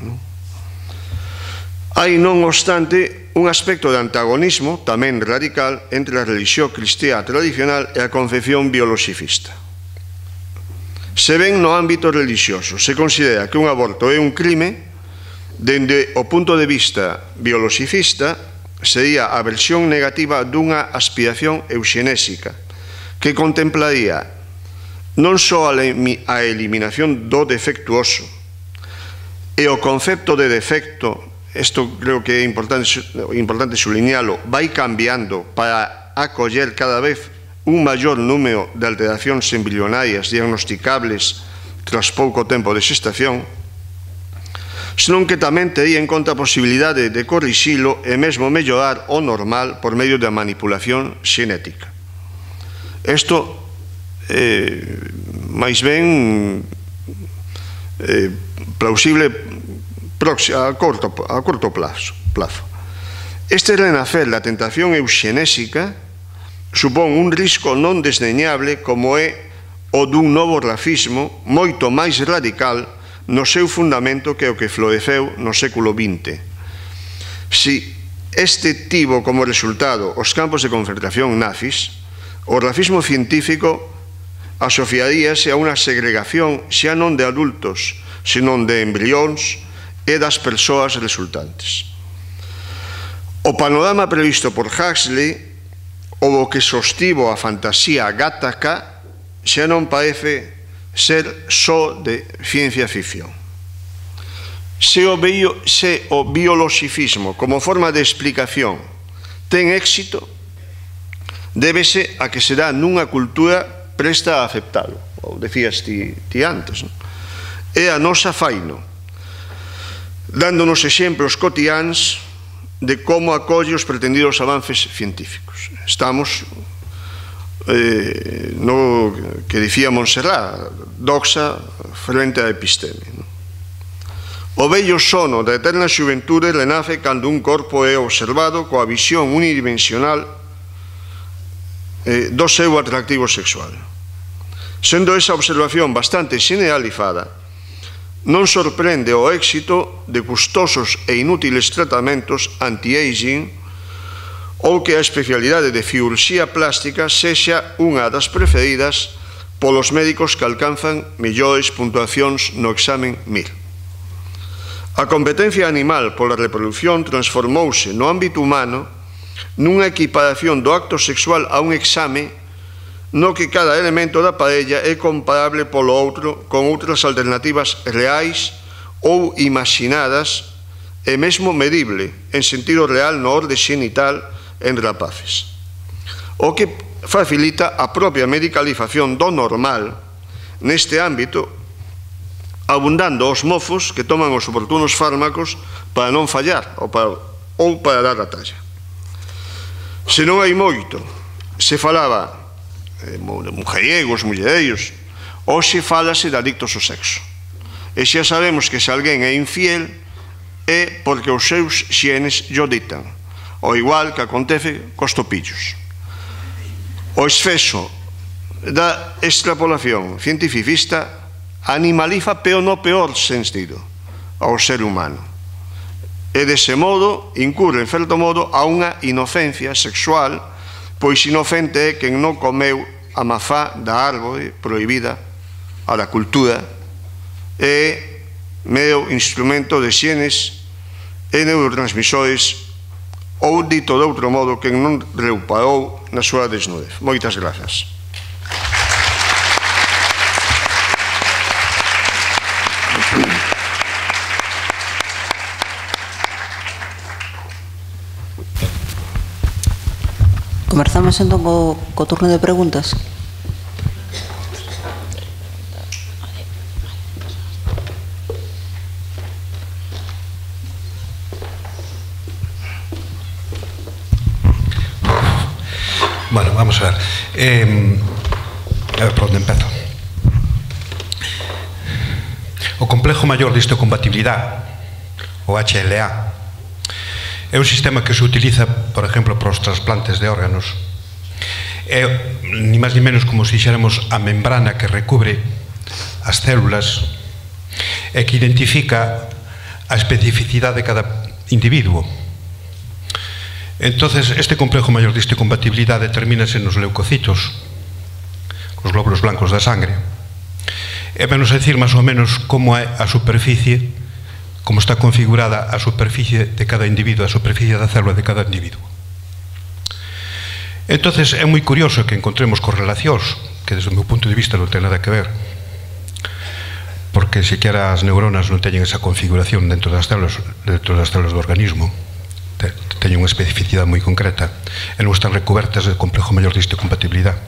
Hai, non obstante, un aspecto de antagonismo tamén radical entre a religión cristiá tradicional e a concepción biologicista. Se ven no ámbito religioso, se considera que un aborto é un crime, dende o punto de vista biologicista sería a versión negativa dunha aspiración euxenésica que contemplaría non só a eliminación do defectuoso e o concepto de defecto. Isto creo que é importante, importante subliñalo, vai cambiando para acoller cada vez un maior número de alteracións embrionarias diagnosticables tras pouco tempo de xestación, senón que tamén tería en conta a posibilidade de corrixilo e mesmo mellorar o normal por medio da manipulación xenética. Isto, eh, máis ben eh, plausible a corto, a corto plazo, plazo. Este renacer da tentación euxenésica supón un risco non desdeñable como é o dun novo racismo moito máis radical no seu fundamento que o que floreceu no século vinte. Si este tivo como resultado os campos de concentración nazis, o racismo científico asociaríase a unha segregación xa non de adultos, senón de embrións e das persoas resultantes. O panorama previsto por Huxley, o que sostivo a fantasía Gattaca, xa non parece ser só de ciencia ficción. Se o, bio, se o biologifismo como forma de explicación ten éxito, débese a que será nunha cultura presta a aceptalo, ou decías ti, ti antes, non? É a nosa faino, dándonos exemplos cotiáns de como acolle os pretendidos avances científicos. Estamos eh, no que dicía Montserrat, doxa frente á episteme. No? O bello sono da eterna xuventude renace cando un corpo é observado coa visión unidimensional eh, do seu atractivo sexual. Sendo esa observación bastante generalizada, non sorprende o éxito de custosos e inútiles tratamentos anti-aging ou que a especialidade de cirurxía plástica sexa unha das preferidas polos médicos que alcanzan mellores puntuacións no examen mil. A competencia animal pola reproducción transformouse no ámbito humano nunha equiparación do acto sexual a un exame no que cada elemento da parella é comparable polo outro con outras alternativas reais ou imaginadas e mesmo medible en sentido real no orde xenital en rapaces. O que facilita a propia medicalización do normal neste ámbito, abundando os mozos que toman os oportunos fármacos para non fallar ou para, ou para dar a talla. Se non hai moito, se falaba de mujeriegos, mullereiros, hoxe falase de adictos ao sexo. E xa sabemos que se alguén é infiel é porque os seus xenes llo ditan, ao igual que acontece cos topillos. O exceso da extrapolación cientificista animaliza pero no peor sentido ao ser humano e dese modo incurre en certo modo a unha inocencia sexual, pois inocente é quen non comeu a mazá da árbore prohibida a da cultura e mero instrumento de xenes e neurotransmisores ou dito de outro modo quen non reparou na súa desnudez. Moitas grazas. Comenzamos entón co, co turno de preguntas. Bueno, vamos a ver. Eh, a ver por onde empezo. O complejo maior de histocompatibilidade, o H L A, é un sistema que se utiliza, por exemplo, para os trasplantes de órganos. É, ni máis ni menos, como se dixéramos, a membrana que recubre as células e que identifica a especificidade de cada individuo. Entonces, este complejo maior de histocompatibilidade determínase nos leucocitos, os glóbulos blancos da sangre. É menos a decir, máis ou menos, como é a superficie, como está configurada a superficie de cada individuo, a superficie da célula de cada individuo. Entonces, é moi curioso que encontremos correlacións que, desde o meu punto de vista, non ten nada que ver, porque sequera as neuronas non teñen esa configuración dentro das células, dentro das células do organismo, teñen unha especificidade moi concreta e non están recubertas de complejo maior de histocompatibilidade.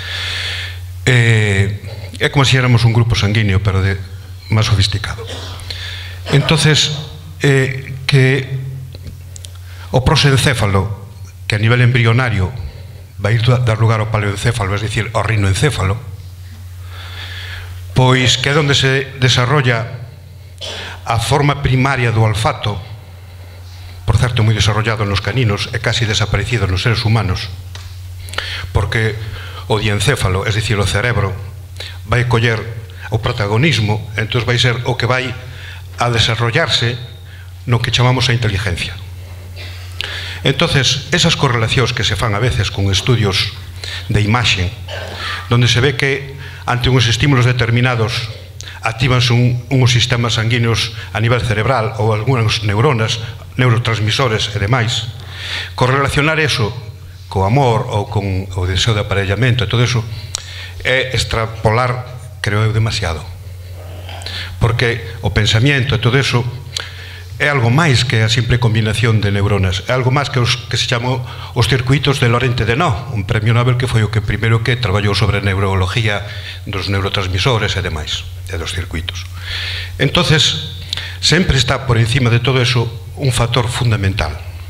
É como se éramos un grupo sanguíneo, pero de máis sofisticado. Entonces, eh, que o prosencéfalo, que a nivel embrionario vai ir dar lugar ao paleoencéfalo, es dicir, ao rinoencéfalo, pois que é onde se desarrolla a forma primaria do olfato, por certo moi desarrollado nos caninos e casi desaparecido nos seres humanos, porque o diencéfalo, es dicir, o cerebro, vai coller o protagonismo, entón vai ser o que vai a desarrollarse no que chamamos a inteligencia. Entonces, esas correlacións que se fan a veces con estudios de imaxe, donde se ve que ante uns estímulos determinados actívanse un, uns sistemas sanguíneos a nivel cerebral ou algunhas neuronas, neurotransmisores e demais, correlacionar eso co amor ou con o deseo de aparellamento e todo eso é extrapolar, creo eu, demasiado. Porque o pensamento e todo eso é algo máis que a simple combinación de neuronas, é algo máis que os que se chamou os circuitos de Lorente Denot, un premio Nobel que foi o que primeiro que traballou sobre a neurología dos neurotransmisores e demais, e dos circuitos. Entonces, sempre está por encima de todo eso un factor fundamental,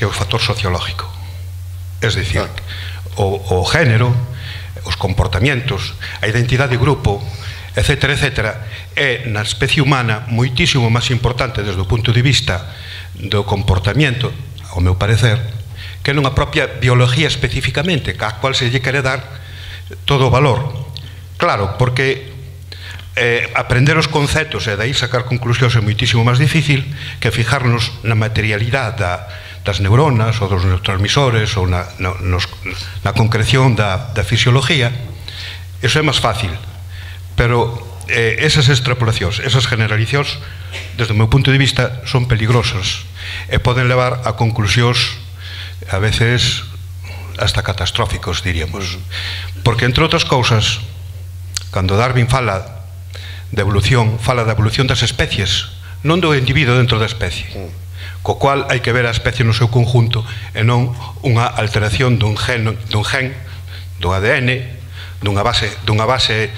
que é o factor sociológico. Es dicir, o, o género, os comportamientos, a identidade de grupo, etcétera, etcétera, é na especie humana moitísimo máis importante desde o punto de vista do comportamento, ao meu parecer, que non a propia biología especificamente, a cual se lle quere dar todo o valor. Claro, porque eh, aprender os conceptos e dai sacar conclusións é moitísimo máis difícil que fijarnos na materialidade da, das neuronas ou dos neurotransmisores ou na, na, nos, na concreción da, da fisiología. Eso é máis fácil, pero eh, esas extrapolacións, esas generalizacións, desde o meu punto de vista, son peligrosas e poden levar a conclusións a veces hasta catastróficos, diríamos. Porque, entre outras cousas, cando Darwin fala de evolución, fala da evolución das especies, non do individuo dentro da especie, co cual hai que ver a especie no seu conjunto e non unha alteración dun gen, dun gen, do A D N, dunha base, dunha base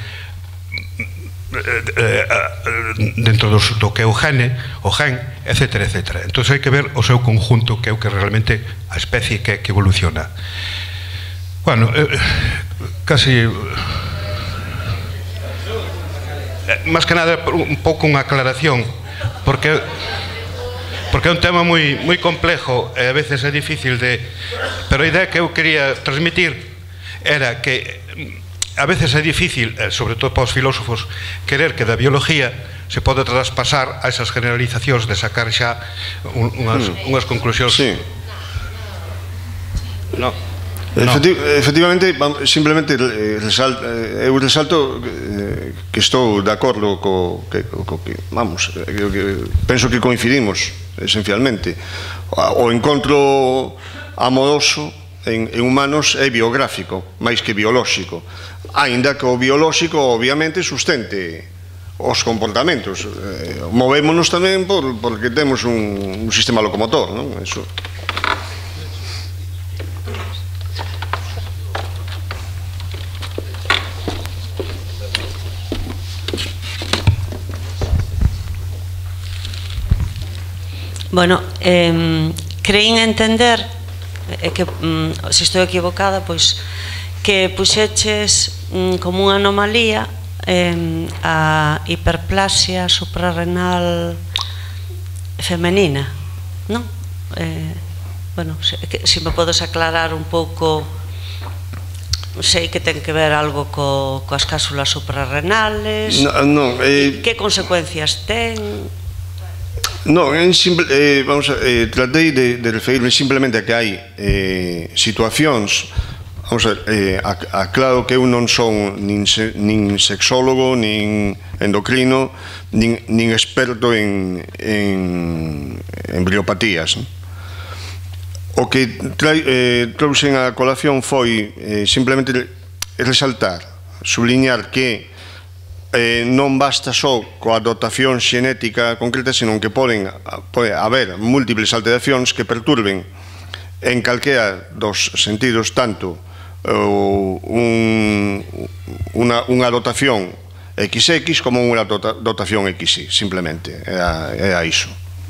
dentro dos, do que é o gene, o gen, etcétera, etcétera. Entón hai que ver o seu conjunto, que é o que realmente a especie que, que evoluciona. Bueno, eh, casi eh, máis que nada un pouco unha aclaración, porque porque é un tema moi, moi complejo e a veces é difícil de... Pero a idea que eu quería transmitir era que a veces é difícil, sobre todo para os filósofos, querer que da biología se pode traspasar a esas generalizacións de sacar xa un, unhas, unhas conclusións. Sí. No. Efecti efectivamente, simplemente resalto, eu resalto que estou de acordo co que, co que vamos, que, que penso que coincidimos esencialmente. O encontro amoroso en, en humanos é biográfico, máis que biolóxico, aínda que o biolóxico obviamente sustente os comportamentos. Eh, movémonos tamén por, porque temos un, un sistema locomotor, non? Eso. Bueno, eh, creín entender, é que mm, se estou equivocada, pois que puxeches mm, como unha anomalía eh, a hiperplasia suprarrenal femenina, non? Eh, bueno, se, que, se me podes aclarar un pouco, sei que ten que ver algo co, coas cápsulas suprarrenales, no, no, eh, que consecuencias ten? No, en simple, eh, vamos a, eh, tratei de, de referirme simplemente a que hai eh, situacións, vamos a, eh, a, a claro que eu non son nin, se, nin sexólogo, nin endocrino, nin, nin experto en, en embriopatías. O que trai, eh, trouxen a colación foi eh, simplemente resaltar, subliñar que Eh, non basta só coa dotación xenética concreta, senón que poden, pode haber múltiples alteracións que perturben en calquera dos sentidos tanto uh, un, unha, unha dotación equis equis como unha dota, dotación equis y, simplemente, era, era iso.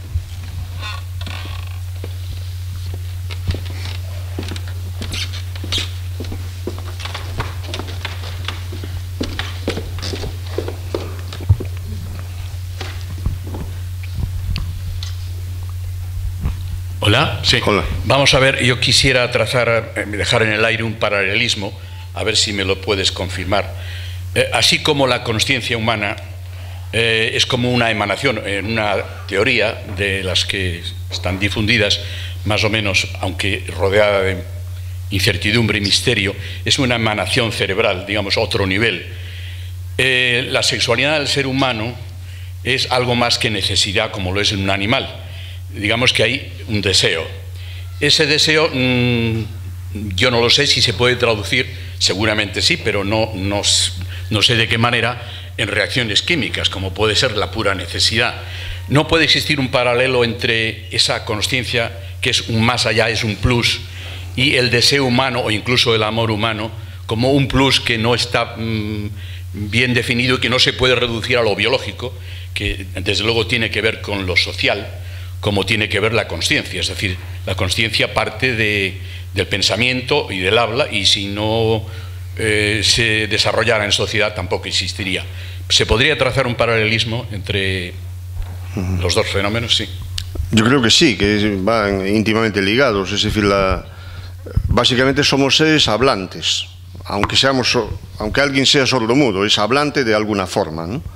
Hola, sí. Hola. Vamos a ver, yo quisiera trazar, dejar en el aire un paralelismo, a ver si me lo puedes confirmar. Eh, así como la consciencia humana eh, es como una emanación, en una teoría de las que están difundidas, más o menos, aunque rodeada de incertidumbre y misterio, es una emanación cerebral, digamos, otro nivel. Eh, la sexualidad del ser humano es algo más que necesidad, como lo es en un animal. Digamos que hay un deseo. Ese deseo, mmm, yo no lo sé si se puede traducir, seguramente sí, pero no, no, no sé de qué manera, en reacciones químicas, como puede ser la pura necesidad. No puede existir un paralelo entre esa consciencia, que es un más allá, es un plus, y el deseo humano, o incluso el amor humano, como un plus que no está mmm, bien definido y que no se puede reducir a lo biológico, que desde luego tiene que ver con lo social, como tiene que ver la consciencia. Es decir, la consciencia parte de, del pensamiento y del habla, y si no eh, se desarrollara en sociedad tampoco existiría. ¿Se podría trazar un paralelismo entre los dos fenómenos? Sí. Yo creo que sí, que van íntimamente ligados. Es decir, la, básicamente somos seres hablantes, aunque seamos, aunque alguien sea sordomudo, es hablante de alguna forma, ¿no?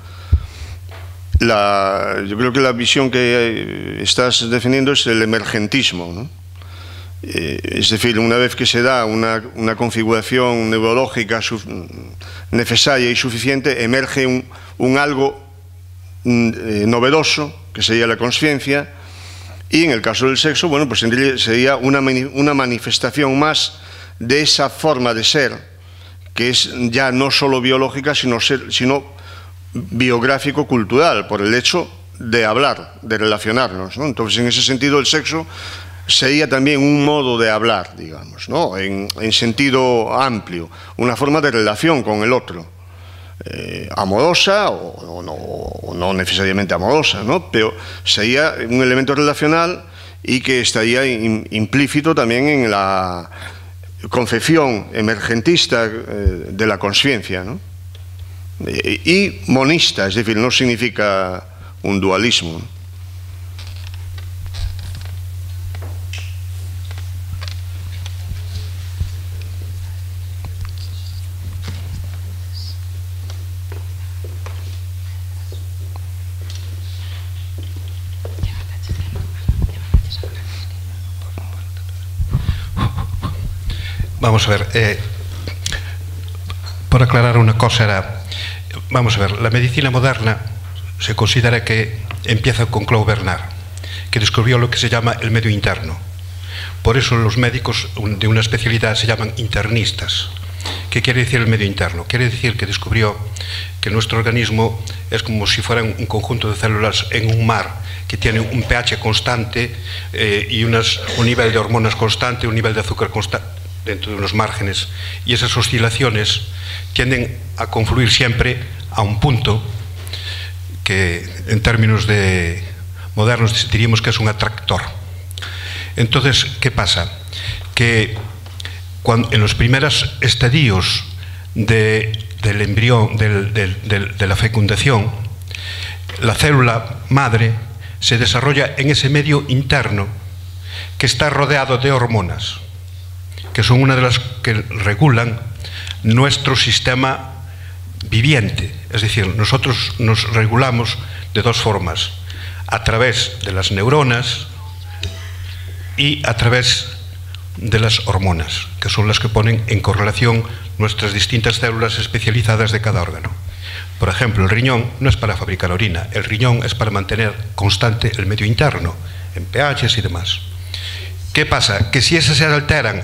La, yo creo que la visión que estás defendiendo es el emergentismo, ¿no? Eh, es decir, una vez que se da una, una configuración neurológica necesaria y suficiente, emerge un, un algo eh, novedoso, que sería la consciencia, y en el caso del sexo, bueno, pues sería una, una manifestación más de esa forma de ser, que es ya no solo biológica, sino, ser, sino biográfico-cultural, por el hecho de hablar, de relacionarnos, ¿no? Entonces, en ese sentido, el sexo sería también un modo de hablar, digamos, ¿no? En, en sentido amplio, una forma de relación con el otro, eh, amorosa o, o, no, o no necesariamente amorosa, ¿no? Pero sería un elemento relacional y que estaría in, implícito también en la concepción emergentista eh, de la conciencia, ¿no? Y monista, es decir, no significa un dualismo. Vamos a ver, eh, por aclarar una cosa era... Vamos a ver, la medicina moderna se considera que empieza con Claude Bernard, que descubrió lo que se llama el medio interno. Por eso los médicos de una especialidad se llaman internistas. ¿Qué quiere decir el medio interno? Quiere decir que descubrió que nuestro organismo es como si fuera un conjunto de células en un mar, que tiene un pH constante eh, y unas, un nivel de hormonas constante, un nivel de azúcar constante, dentro de unos márgenes, y esas oscilaciones tienden a confluir siempre a un punto que en términos de modernos diríamos que es un atractor. Entonces, ¿qué pasa? Que cuando, en los primeros estadios de, del embrión, del, del, del, de la fecundación, la célula madre se desarrolla en ese medio interno que está rodeado de hormonas, que son una de las que regulan nuestro sistema viviente. Es decir, nosotros nos regulamos de dos formas: a través de las neuronas y a través de las hormonas, que son las que ponen en correlación nuestras distintas células especializadas de cada órgano. Por ejemplo, el riñón no es para fabricar orina, el riñón es para mantener constante el medio interno, en pHs y demás. ¿Qué pasa? Que si esas se alteran...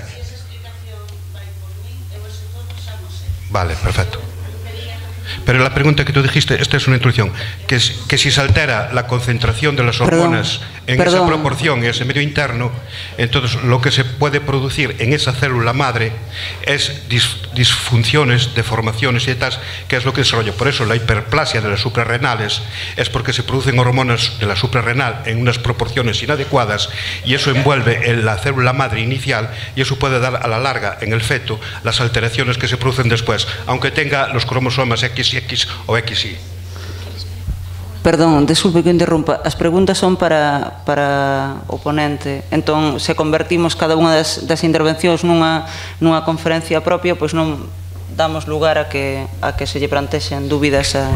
Vale, perfecto. Pero la pregunta que tú dijiste, esta es una introducción, que, es, que si se altera la concentración de las hormonas perdón, en perdón. esa proporción, en ese medio interno, entonces lo que se puede producir en esa célula madre es dis, disfunciones, deformaciones y tal, que es lo que desarrolla. Por eso la hiperplasia de las suprarrenales es porque se producen hormonas de la suprarrenal en unas proporciones inadecuadas, y eso envuelve en la célula madre inicial, y eso puede dar a la larga en el feto las alteraciones que se producen después, aunque tenga los cromosomas X X X o X Y. Perdón, desculpe que interrumpa. As preguntas son para, para o ponente. Entón, se convertimos cada unha das, das intervencións nunha, nunha conferencia propia, pois non damos lugar a que, a que se lle plantexen dúbidas a...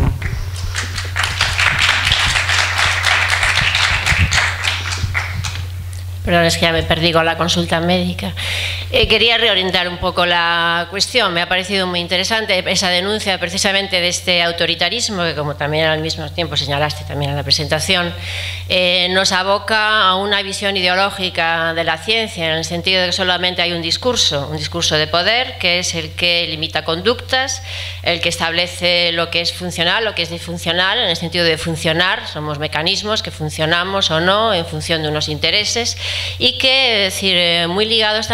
Perdón, es que ya me perdí con la consulta médica. Eh, quería reorientar un poco la cuestión. Me ha parecido muy interesante esa denuncia precisamente de este autoritarismo, que como también al mismo tiempo señalaste también en la presentación, eh, nos aboca a una visión ideológica de la ciencia, en el sentido de que solamente hay un discurso, un discurso de poder, que es el que limita conductas, el que establece lo que es funcional, lo que es disfuncional, en el sentido de funcionar, somos mecanismos que funcionamos o no en función de unos intereses, y que, es decir, muy ligados también a otros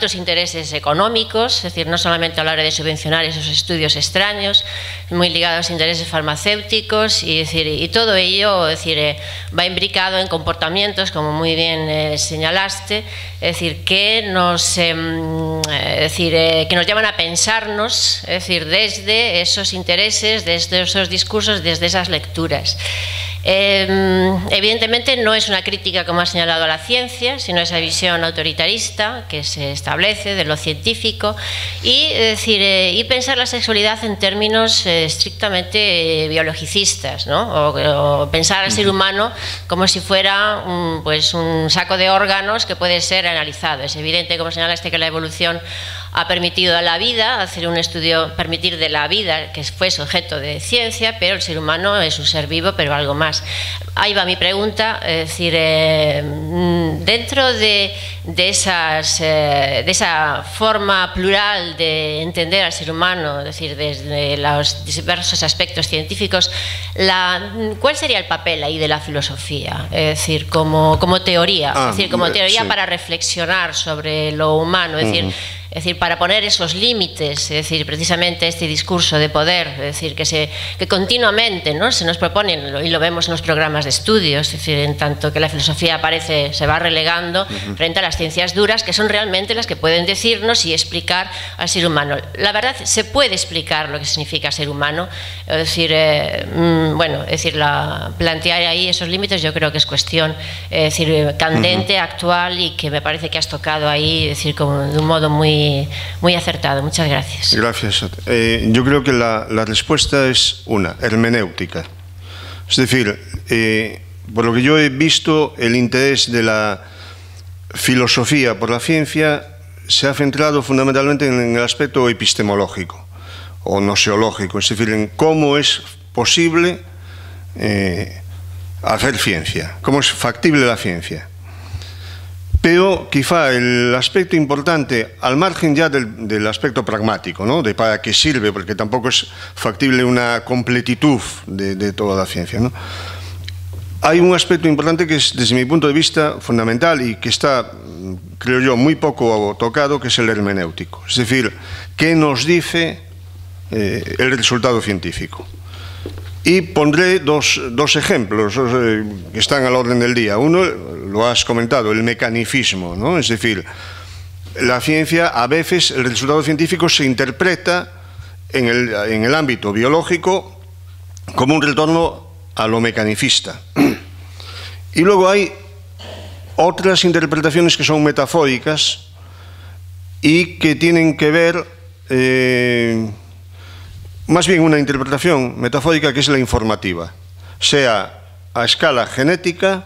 ciertos intereses económicos, es decir, no solamente a la hora de subvencionar esos estudios extraños, muy ligados a intereses farmacéuticos, y, es decir, y todo ello, es decir, eh, va imbricado en comportamientos, como muy bien eh, señalaste, es decir, que nos, eh, es decir, eh, que nos llevan a pensarnos, es decir, desde esos intereses, desde esos discursos, desde esas lecturas. Eh, evidentemente no es una crítica, como ha señalado, a la ciencia, sino esa visión autoritarista que se establece de lo científico y, es decir, eh, y pensar la sexualidad en términos eh, estrictamente eh, biologicistas, ¿no? O, o pensar al ser humano como si fuera un, pues, un saco de órganos que puede ser analizado. Es evidente, como señalaste, que la evolución ha permitido a la vida hacer un estudio, permitir de la vida que fue objeto de ciencia, pero el ser humano es un ser vivo, pero algo más. Ahí va mi pregunta, es decir, eh, dentro de, de, esas, eh, de esa forma plural de entender al ser humano, es decir, desde los diversos aspectos científicos, la, ¿cuál sería el papel ahí de la filosofía? Es decir, como, como teoría, ah, es decir, como teoría sí. para reflexionar sobre lo humano, es decir, uh-huh. Es decir, para poner esos límites, es decir, precisamente este discurso de poder, es decir, que, se, que continuamente, ¿no?, se nos proponen, y lo vemos en los programas de estudios, es decir, en tanto que la filosofía aparece, se va relegando uh-huh. frente a las ciencias duras, que son realmente las que pueden decirnos y explicar al ser humano. La verdad, se puede explicar lo que significa ser humano, es decir, eh, bueno, es decir, la, plantear ahí esos límites yo creo que es cuestión, es decir, candente, uh-huh. actual, y que me parece que has tocado ahí, es decir, como de un modo muy muy acertado. Muchas gracias. Gracias. Eh, yo creo que la, la respuesta es una, hermenéutica. Es decir, eh, por lo que yo he visto, el interés de la filosofía por la ciencia se ha centrado fundamentalmente en el aspecto epistemológico o noseológico, es decir, en cómo es posible eh, hacer ciencia, cómo es factible la ciencia. Pero quizá el aspecto importante, al margen ya del, del aspecto pragmático, ¿no?, de para qué sirve, porque tampoco es factible una completitud de, de toda la ciencia, ¿no? Hay un aspecto importante que es, desde mi punto de vista, fundamental y que está, creo yo, muy poco tocado, que es el hermenéutico. Es decir, ¿qué nos dice eh, el resultado científico? Y pondré dos, dos ejemplos eh, que están al orden del día. Uno, lo has comentado, el mecanicismo, ¿no? Es decir, la ciencia, a veces, el resultado científico se interpreta en el, en el ámbito biológico como un retorno a lo mecanicista. Y luego hay otras interpretaciones que son metafóricas y que tienen que ver... Eh, más bien una interpretación metafórica que es la informativa, sea a escala genética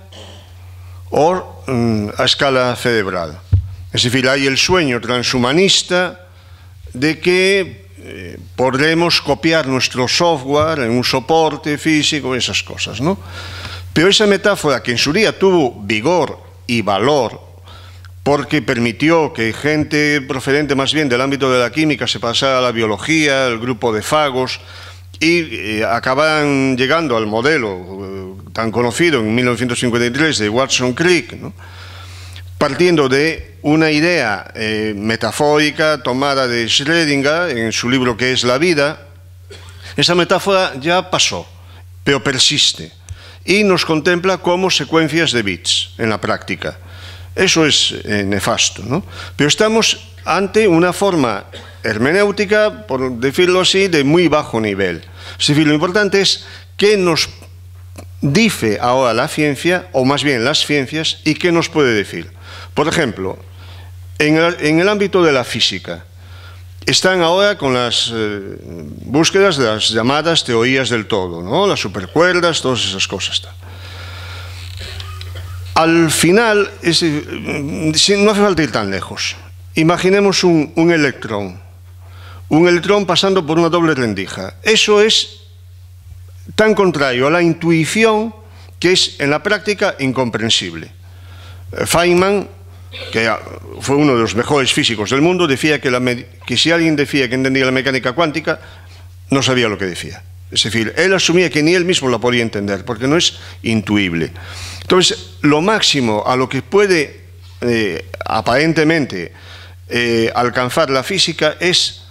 o mm, a escala cerebral. Es decir, hay el sueño transhumanista de que eh, podremos copiar nuestro software en un soporte físico, esas cosas, ¿no? Pero esa metáfora, que en su día tuvo vigor y valor, porque permitió que gente procedente más bien del ámbito de la química se pasara a la biología, el grupo de fagos, y eh, acabaran llegando al modelo eh, tan conocido en mil novecientos cincuenta y tres de Watson-Crick, ¿no?, partiendo de una idea eh, metafórica tomada de Schrödinger en su libro ¿Qué es la vida? Esa metáfora ya pasó, pero persiste, y nos contempla como secuencias de bits en la práctica. Eso es eh, nefasto, ¿no? Pero estamos ante una forma hermenéutica, por decirlo así, de muy bajo nivel. Es decir, lo importante es qué nos dice ahora la ciencia, o más bien las ciencias, y qué nos puede decir. Por ejemplo, en el, en el ámbito de la física, están ahora con las eh, búsquedas de las llamadas teorías del todo, ¿no?, las supercuerdas, todas esas cosas. Al final, es, no hace falta ir tan lejos. Imaginemos un, un electrón, un electrón pasando por una doble rendija. Eso es tan contrario a la intuición que es en la práctica incomprensible. Feynman, que fue uno de los mejores físicos del mundo, decía que, la, que si alguien decía que entendía la mecánica cuántica, no sabía lo que decía. Es decir, él asumía que ni él mismo la podía entender, porque no es intuible. Entonces, lo máximo a lo que puede, eh, aparentemente, eh, alcanzar la física es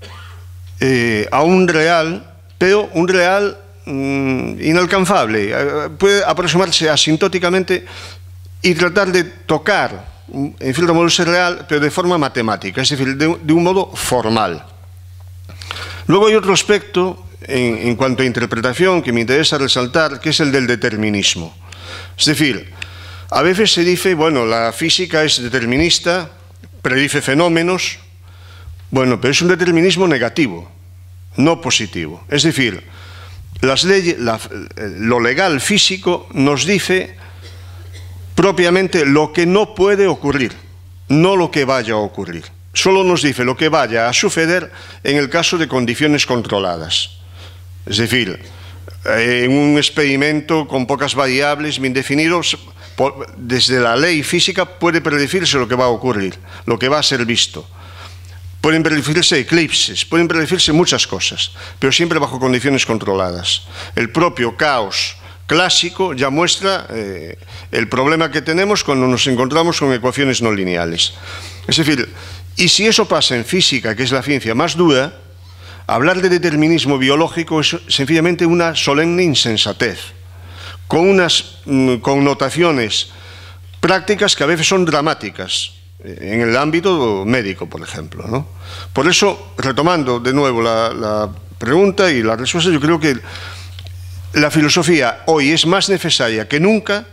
eh, a un real, pero un real mm, inalcanzable. Eh, puede aproximarse asintóticamente y tratar de tocar, en cierto modo, ese real, pero de forma matemática, es decir, de, de un modo formal. Luego hay otro aspecto en, en cuanto a interpretación que me interesa resaltar, que es el del determinismo. Es decir, a veces se dice, bueno, la física es determinista, predice fenómenos, bueno, pero es un determinismo negativo, no positivo. Es decir, las leyes, la, lo legal físico nos dice propiamente lo que no puede ocurrir, no lo que vaya a ocurrir. Solo nos dice lo que vaya a suceder en el caso de condiciones controladas. Es decir, en un experimento con pocas variables bien definidos, desde la ley física puede predecirse lo que va a ocurrir, lo que va a ser visto. Pueden predecirse eclipses, pueden predecirse muchas cosas, pero siempre bajo condiciones controladas. El propio caos clásico ya muestra eh, el problema que tenemos cuando nos encontramos con ecuaciones no lineales. Es decir, y si eso pasa en física, que es la ciencia más dura, hablar de determinismo biológico es sencillamente una solemne insensatez, con unas mm, connotaciones prácticas que a veces son dramáticas, en el ámbito médico, por ejemplo, ¿no? Por eso, retomando de nuevo la, la pregunta y la respuesta, yo creo que la filosofía hoy es más necesaria que nunca,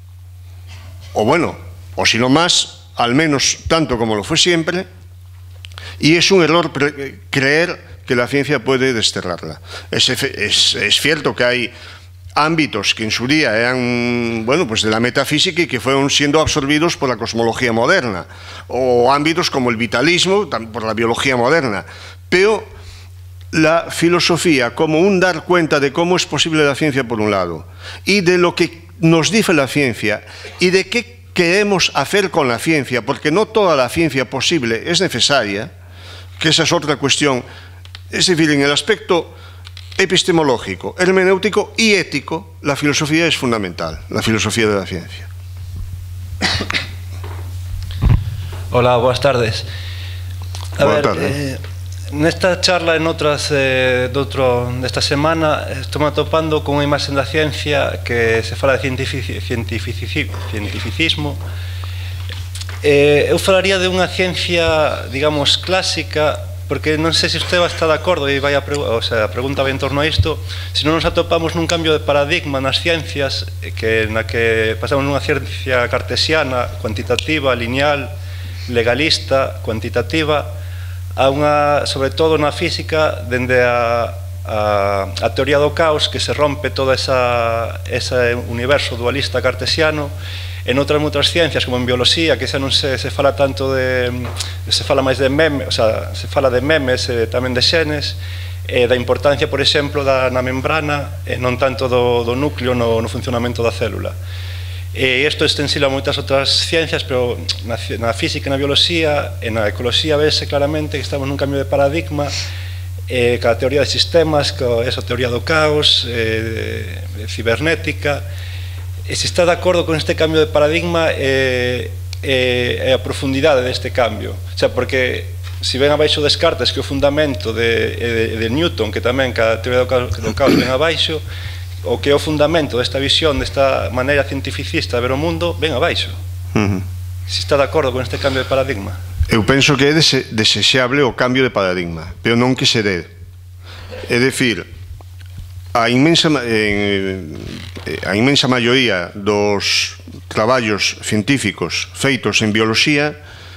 o bueno, o si no más, al menos tanto como lo fue siempre, y es un error creer que la ciencia puede desterrarla. Es, es, es cierto que hay ámbitos que en su día eran, bueno, pues de la metafísica y que fueron siendo absorbidos por la cosmología moderna, o ámbitos como el vitalismo por la biología moderna, pero la filosofía como un dar cuenta de cómo es posible la ciencia por un lado, y de lo que nos dice la ciencia, y de qué queremos hacer con la ciencia, porque no toda la ciencia posible es necesaria, que esa es otra cuestión. Es decir, en el aspecto epistemológico, hermenéutico y ético, la filosofía es fundamental, la filosofía de la ciencia. Hola, buenas tardes. A Buenas ver, tardes. Eh, nesta charla e noutras eh, de outro, desta semana estou atopando con unha imaxe da ciencia que se fala de cientifici, cientifici, cientificismo. Eh, eu falaría de unha ciencia, digamos, clásica, porque non sei se usted va a estar de acordo e vai a, o sea, a pregunta vai en torno a isto, se non nos atopamos nun cambio de paradigma nas ciencias, que na que pasamos nunha ciencia cartesiana, cuantitativa, lineal, legalista, cuantitativa, a unha, sobre todo na física, dende a, a, a teoría do caos, que se rompe todo esa, ese universo dualista cartesiano. En outras outras ciencias, como en bioloxía, que xa non se, se fala tanto de, se fala máis de memes, o sea, se fala de memes e tamén de xenes, e da importancia, por exemplo, da, na membrana, e non tanto do, do núcleo no, no funcionamento da célula. E isto é extensible a moitas outras ciencias, pero na, na física, na bioloxía e na ecoloxía vese claramente que estamos nun cambio de paradigma, eh, ca teoría de sistemas, ca esa teoría do caos, eh, de cibernética. E se está de acordo con este cambio de paradigma e eh, eh, a profundidade deste cambio. O sea, porque se ven abaixo Descartes, que é o fundamento de, de, de Newton, que tamén ca teoría do caos, do caos ven abaixo, o que é o fundamento desta visión, desta maneira cientificista de ver o mundo, ven abaixo. Uh-huh. Se está de acordo con este cambio de paradigma. Eu penso que é dese, desexable o cambio de paradigma, pero non que se dé. É dicir, a inmensa, eh, a inmensa maioría dos traballos científicos feitos en bioloxía,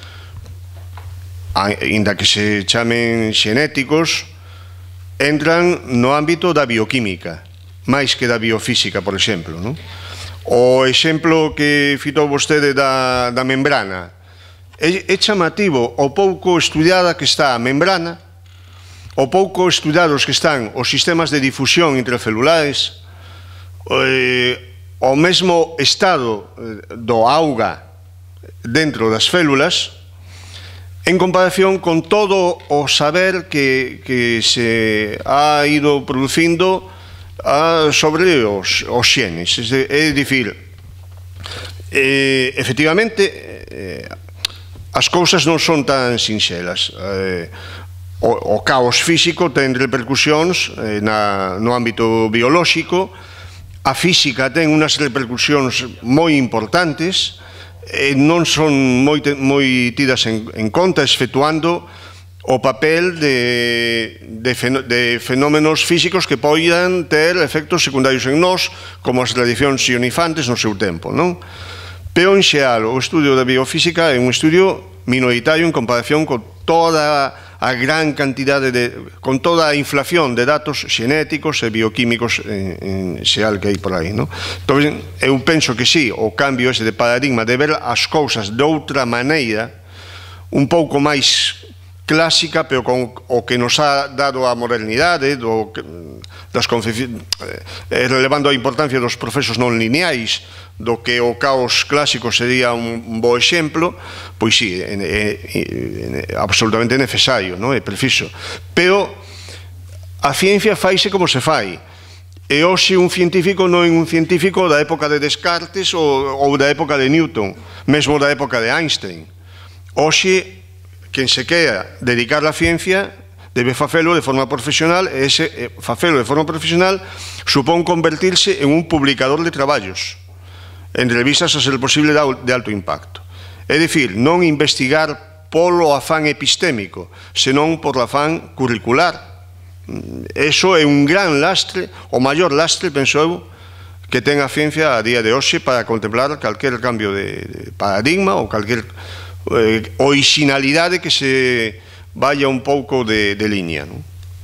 aínda que se chamen xenéticos, entran no ámbito da bioquímica, máis que da biofísica, por exemplo, non? O exemplo que citou vostede da, da membrana, é, é chamativo o pouco estudiada que está a membrana, o pouco estudados que están os sistemas de difusión intracelulares, eh, o mesmo estado do auga dentro das células, en comparación con todo o saber que, que se ha ido producindo a, sobre os, os xenes. É dicir, eh, efectivamente, eh, as cousas non son tan sinxelas. Eh, o, o caos físico ten repercusións eh, na, no ámbito biolóxico, a física ten unhas repercusións moi importantes, e non son moi, moi tidas en, en conta, exceptuando o papel de, de, fen de fenómenos físicos que poidan ter efectos secundarios en nós, como as radiacións ionifantes no seu tempo, non? Pero, en xeral, o estudio da biofísica é un estudio minoritario en comparación con toda a gran cantidade de, con toda a inflación de datos xenéticos e bioquímicos en, en xeral que hai por aí, non? Entón, eu penso que sí, o cambio ese de paradigma de ver as cousas de outra maneira, un pouco máis clásica, pero con o que nos ha dado a modernidade, do, das concepcións, eh, relevando a importancia dos procesos non lineais, do que o caos clásico sería un bo exemplo, pois sí, é, é, é absolutamente necesario, non? É preciso. Pero a ciencia faise como se fai. E hoxe un científico non é un científico da época de Descartes ou, ou da época de Newton, mesmo da época de Einstein. Hoxe, quen se queira dedicar á ciencia debe facelo de forma profesional, e ese facelo de forma profesional supón convertirse en un publicador de traballos en revistas a ser posible de alto impacto. É dicir, non investigar polo afán epistémico, senón por afán curricular. Eso é un gran lastre, o maior lastre, penso eu, que ten a ciencia a día de hoxe para contemplar calquer cambio de paradigma ou calquer eh, originalidade que se vaya un pouco de, de liña, non?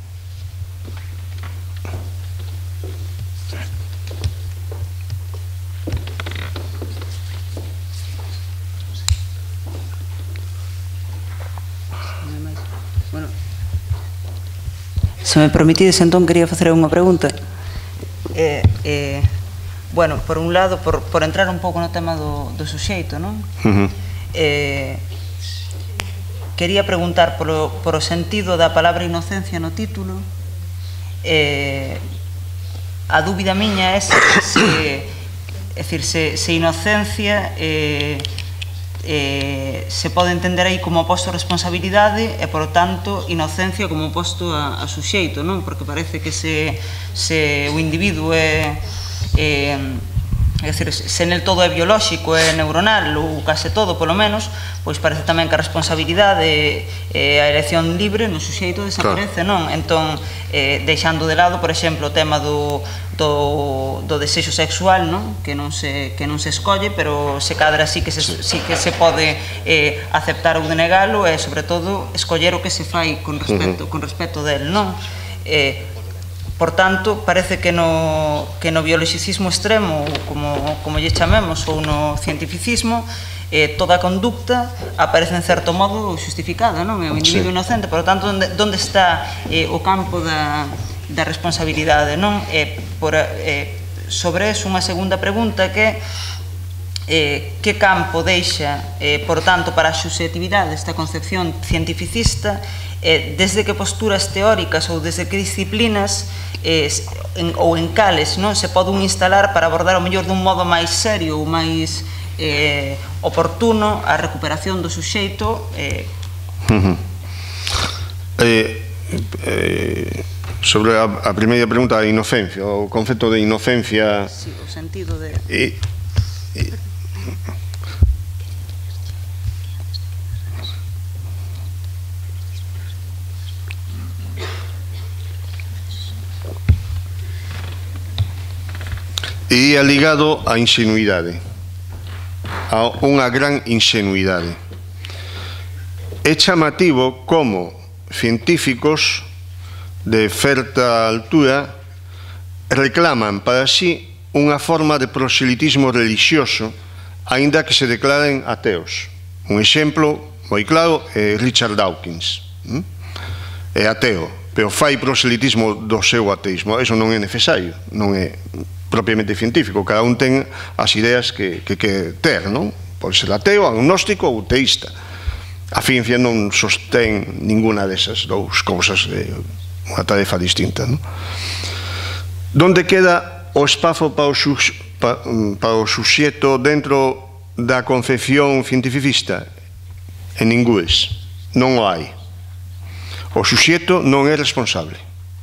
Se me permitides, entón, quería facer unha pregunta. Eh, eh, bueno, por un lado, por, por entrar un pouco no tema do, do suxeito, non? Uh-huh. Eh, quería preguntar polo, por o sentido da palabra inocencia no título. Eh, a dúbida miña é se, se, é dicir, se, se inocencia eh, Eh, se pode entender aí como oposto a responsabilidade e, por tanto, inocencia como oposto a, a suxeito, non? Porque parece que se, se o individuo é, é, é dicir, se nel todo é biolóxico, é neuronal, ou case todo, polo menos, pois parece tamén que a responsabilidade e a elección libre no suxeito desaparece, non? Entón, eh, deixando de lado, por exemplo, o tema do do, do desexo sexual, non? Que non se, que non se escolle, pero se cadra sí que se, sí que se pode eh, aceptar ou denegalo, e, sobre todo, escoller o que se fai con respecto, con respecto del, non? Eh, por tanto, parece que no, que no bioloxicismo extremo, como, como lle chamemos, ou no cientificismo, eh, toda a conducta aparece en certo modo justificada, non? É o individuo inocente, por tanto, onde, onde está eh, o campo da da responsabilidade, non? E por, eh, sobre eso, unha segunda pregunta que eh, que campo deixa, eh, por tanto, para a subjetividade esta concepción cientificista, eh, desde que posturas teóricas ou desde que disciplinas eh, en, ou en cales, non? Se pode un instalar para abordar o mellor dun modo máis serio ou máis eh, oportuno a recuperación do suxeito. eh. Uh-huh. eh, eh, Sobre a, a primeira pregunta, a inocencia, o concepto de inocencia... Sí, o sentido de... E, e, e é ligado á ingenuidade, a unha gran ingenuidade. É chamativo como científicos de certa altura reclaman para sí unha forma de proselitismo religioso, aínda que se declaren ateos. Un exemplo moi claro é Richard Dawkins. É ateo, pero fai proselitismo do seu ateísmo. Eso non é necesario, non é propiamente científico. Cada un ten as ideas que, que, que ter, non? Pode ser ateo, agnóstico ou teísta. A ciencia non sostén ninguna desas dous cousas de unha tarefa distinta, non? Donde queda o espazo para o, xux, para, para o suxeto dentro da concepción cientificista? en ningúes, non o hai. O suxeto non é responsable.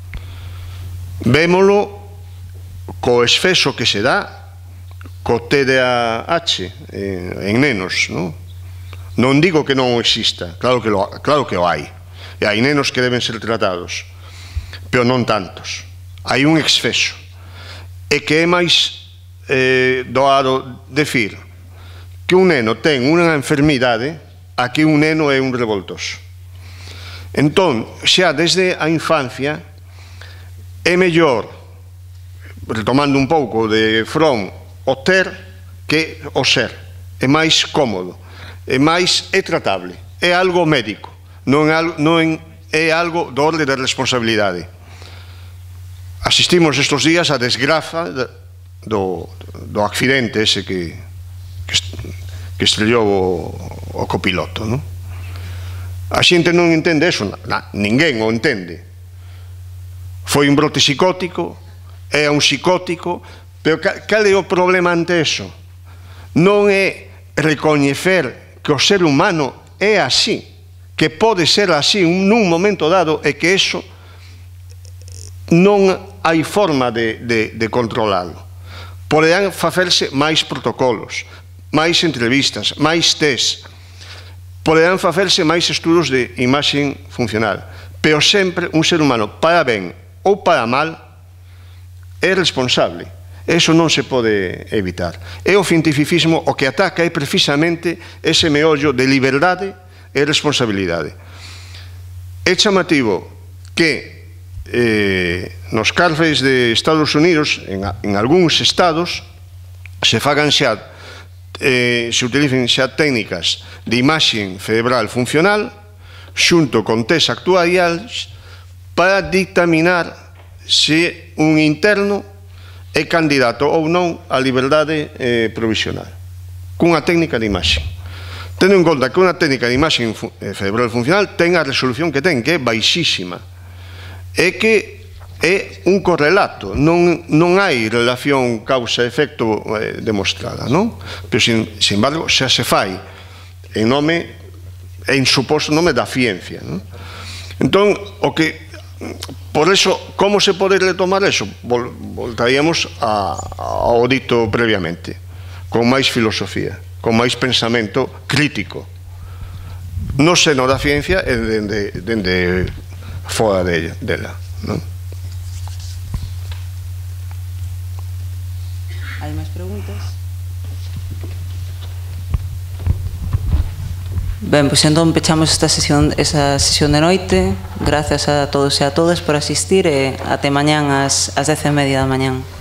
Vémolo co esfeso que se dá co T D A H en nenos, non? Non digo que non exista, claro que, lo, claro que o hai. E hai nenos que deben ser tratados, pero non tantos. Hai un exceso. E que é máis eh, doado decir que un neno ten unha enfermidade a que un neno é un revoltoso. Entón, xa desde a infancia é mellor, retomando un pouco de Fromm, o ter que o ser. É máis cómodo, é máis é tratable, é algo médico, non é algo, non é algo do orde de responsabilidade. Asistimos estes días a desgraza do, do accidente ese que, que, que estrellou o, o copiloto, non? A xente non entende eso, na, ninguén o entende. Foi un brote psicótico, é un psicótico, pero cal é o problema ante eso? Non é recoñecer que o ser humano é así, que pode ser así nun momento dado e que eso non hai forma de, de, de controlarlo. Poderán facerse máis protocolos, máis entrevistas, máis test, poderán facerse máis estudos de imaxe funcional, pero sempre un ser humano, para ben ou para mal, é responsable. Eso non se pode evitar. É o cientificismo o que ataca é precisamente ese meollo de liberdade e responsabilidade. É chamativo que eh, nos cárceles de Estados Unidos, en, en algúns estados, se fagan xa, eh, se utilicen xa técnicas de imaxe cerebral funcional xunto con test actuariais para dictaminar se un interno é candidato ou non á liberdade eh, provisional cunha técnica de imaxe, tendo en conta que unha técnica de imaxe cerebral funcional ten a resolución que ten, que é baixísima, é que é un correlato, non, non hai relación causa-efecto eh, demostrada, non? Pero, sin, sin embargo, xa se fai en nome, en suposto nome da ciencia, non? Entón, o que por eso, como se pode retomar eso? Vol, voltaríamos a, ao dito previamente, con máis filosofía, con máis pensamento crítico, no seno da ciencia e dende, dende fora de, dela, non? Hai máis preguntas? Ben, pois entón pechamos esta sesión, esa sesión de noite. Gracias a todos e a todas por asistir e até mañán ás, ás dez e media da mañán.